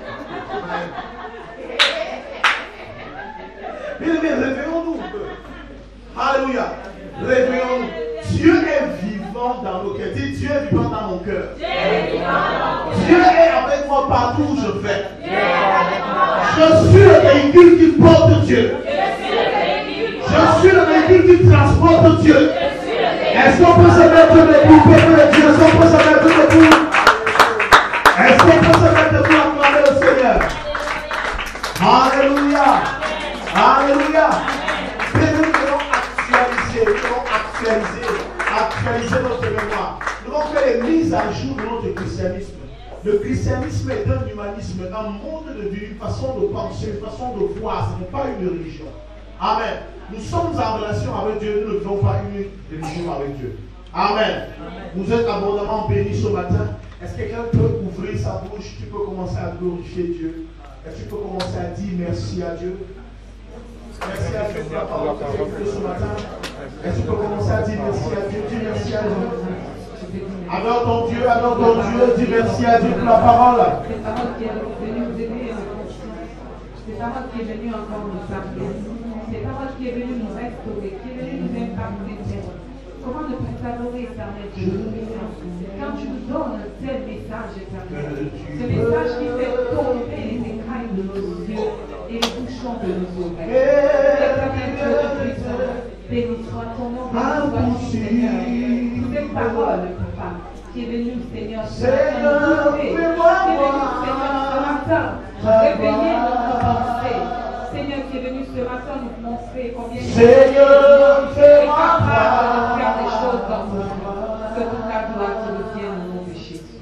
Bien aimé, réveillons-nous un peu. Alléluia. Réveillons-nous. Dieu est vivant dans nos cœurs. Dis, Dieu est vivant dans mon cœur. Dieu est avec moi partout où je vais. Je suis le véhicule qui porte Dieu. Je suis le véhicule qui transporte Dieu. Est-ce qu'on peut se mettre debout, peuple de Dieu? Est-ce qu'on peut se mettre debout? Est-ce qu'on peut se mettre debout à acclamer le Seigneur? Alléluia. Alléluia. Nous devons actualiser, nous devons actualiser, actualiser notre mémoire. Nous devons faire les mises à jour de notre christianisme. Le christianisme est un humanisme, un monde de vie, une façon de penser, une façon de voir. Ce n'est pas une religion. Amen. Nous sommes en relation avec Dieu, nous ne devons pas une religion avec Dieu. Amen. Vous êtes abondamment bénis ce matin. Est-ce que quelqu'un peut ouvrir sa bouche? Tu peux commencer à glorifier Dieu. Est-ce que tu peux commencer à dire merci à Dieu? Merci à Dieu pour la parole que tu as écoutée ce matin. Est-ce que tu peux commencer à dire merci à Dieu? Dis merci à Dieu. Alors ton Dieu, alors ton Dieu, dis merci à Dieu pour la parole. C'est la parole qui est venue nous aider. C'est la parole qui est venue encore nous parler. C'est la parole qui est venue nous restaurer, qui est venue nous impacter. Comment ne pas t'adorer, éternel Dieu? Quand tu nous donnes un tel message, éternel, ce message qui fait tomber les écailles de nos yeux et les bouchons de nos oreilles. Éternel Dieu de puissance, béni soit ton nom, béni soit ton Seigneur. Cette parole, papa, qui est venue, Seigneur, ce matin, qui est venue, Seigneur, ce matin, réveiller notre pensée. Seigneur, qui est venu ce matin nous montrer combien Seigneur, fais-moi capable de faire des choses dans ce monde, que toute la gloire te revienne au nom de Jésus.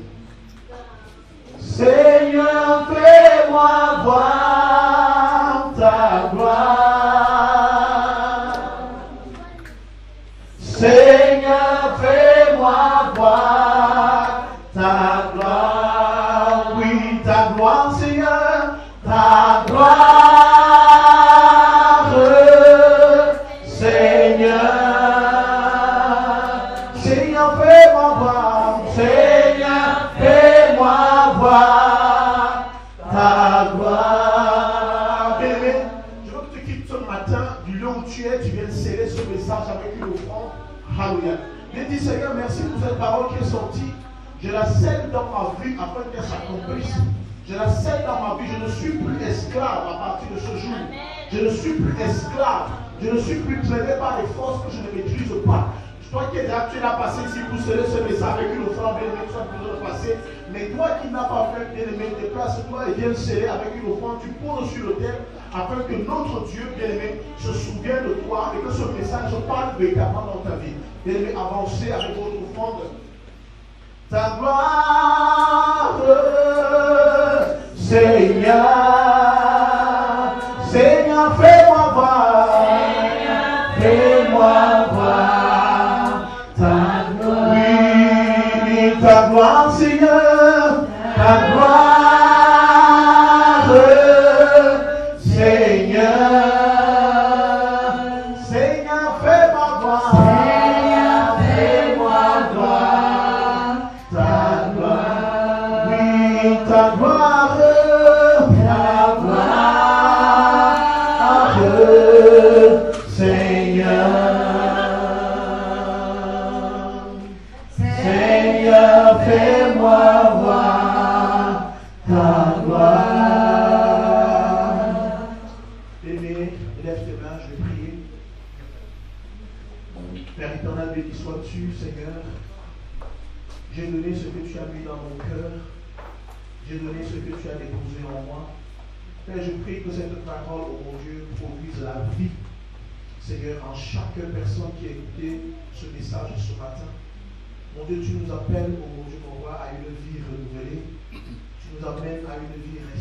Seigneur, fais-moi voir ta gloire. Seigneur, fais-moi voir ta gloire. Oui, ta gloire, Seigneur, ta gloire. Dis Seigneur, merci pour cette parole qui est sortie. Je la scelle dans ma vie afin qu'elle s'accomplisse. Je la scelle dans ma vie. Je ne suis plus esclave à partir de ce jour. Je ne suis plus esclave. Je ne suis plus traîné par les forces que je ne maîtrise pas. Toi qui es là, tu l'as passé ici pour sceller ce message avec une offrande, bien aimé, tu as besoin de passer. Mais toi qui n'as pas fait, bien aimé, déplace-toi et viens le sceller avec une offrande. Tu poses sur le terre afin que notre Dieu, bien aimé, se souvienne de toi et que ce message parle véritablement dans ta vie. Bien aimé, avancez avec votre offrande. Ta gloire, Seigneur, Seigneur, fais-moi voir, fais-moi voir. Ta gloire, Seigneur, ta gloire, Seigneur, Seigneur, fais-moi voir, Seigneur, fais-moi voir, ta gloire, oui, ta gloire, ta gloire, Seigneur. Fais-moi voir ta gloire. Aimé, lève tes mains, je vais prier. Père éternel, béni sois-tu, Seigneur. J'ai donné ce que tu as mis dans mon cœur. J'ai donné ce que tu as déposé en moi. Père, je prie que cette parole, oh mon Dieu, produise la vie, Seigneur, en chaque personne qui a écouté ce message ce matin. Mon Dieu, tu nous appelles, oh mon Dieu, mon roi, à une vie renouvelée. Tu nous amènes à une vie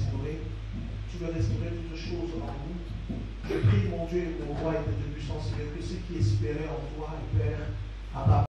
tu veux restaurer toutes choses en nous. Je prie, mon Dieu et mon roi et de puissance, Seigneur, que ceux qui espéraient en toi, Père, à part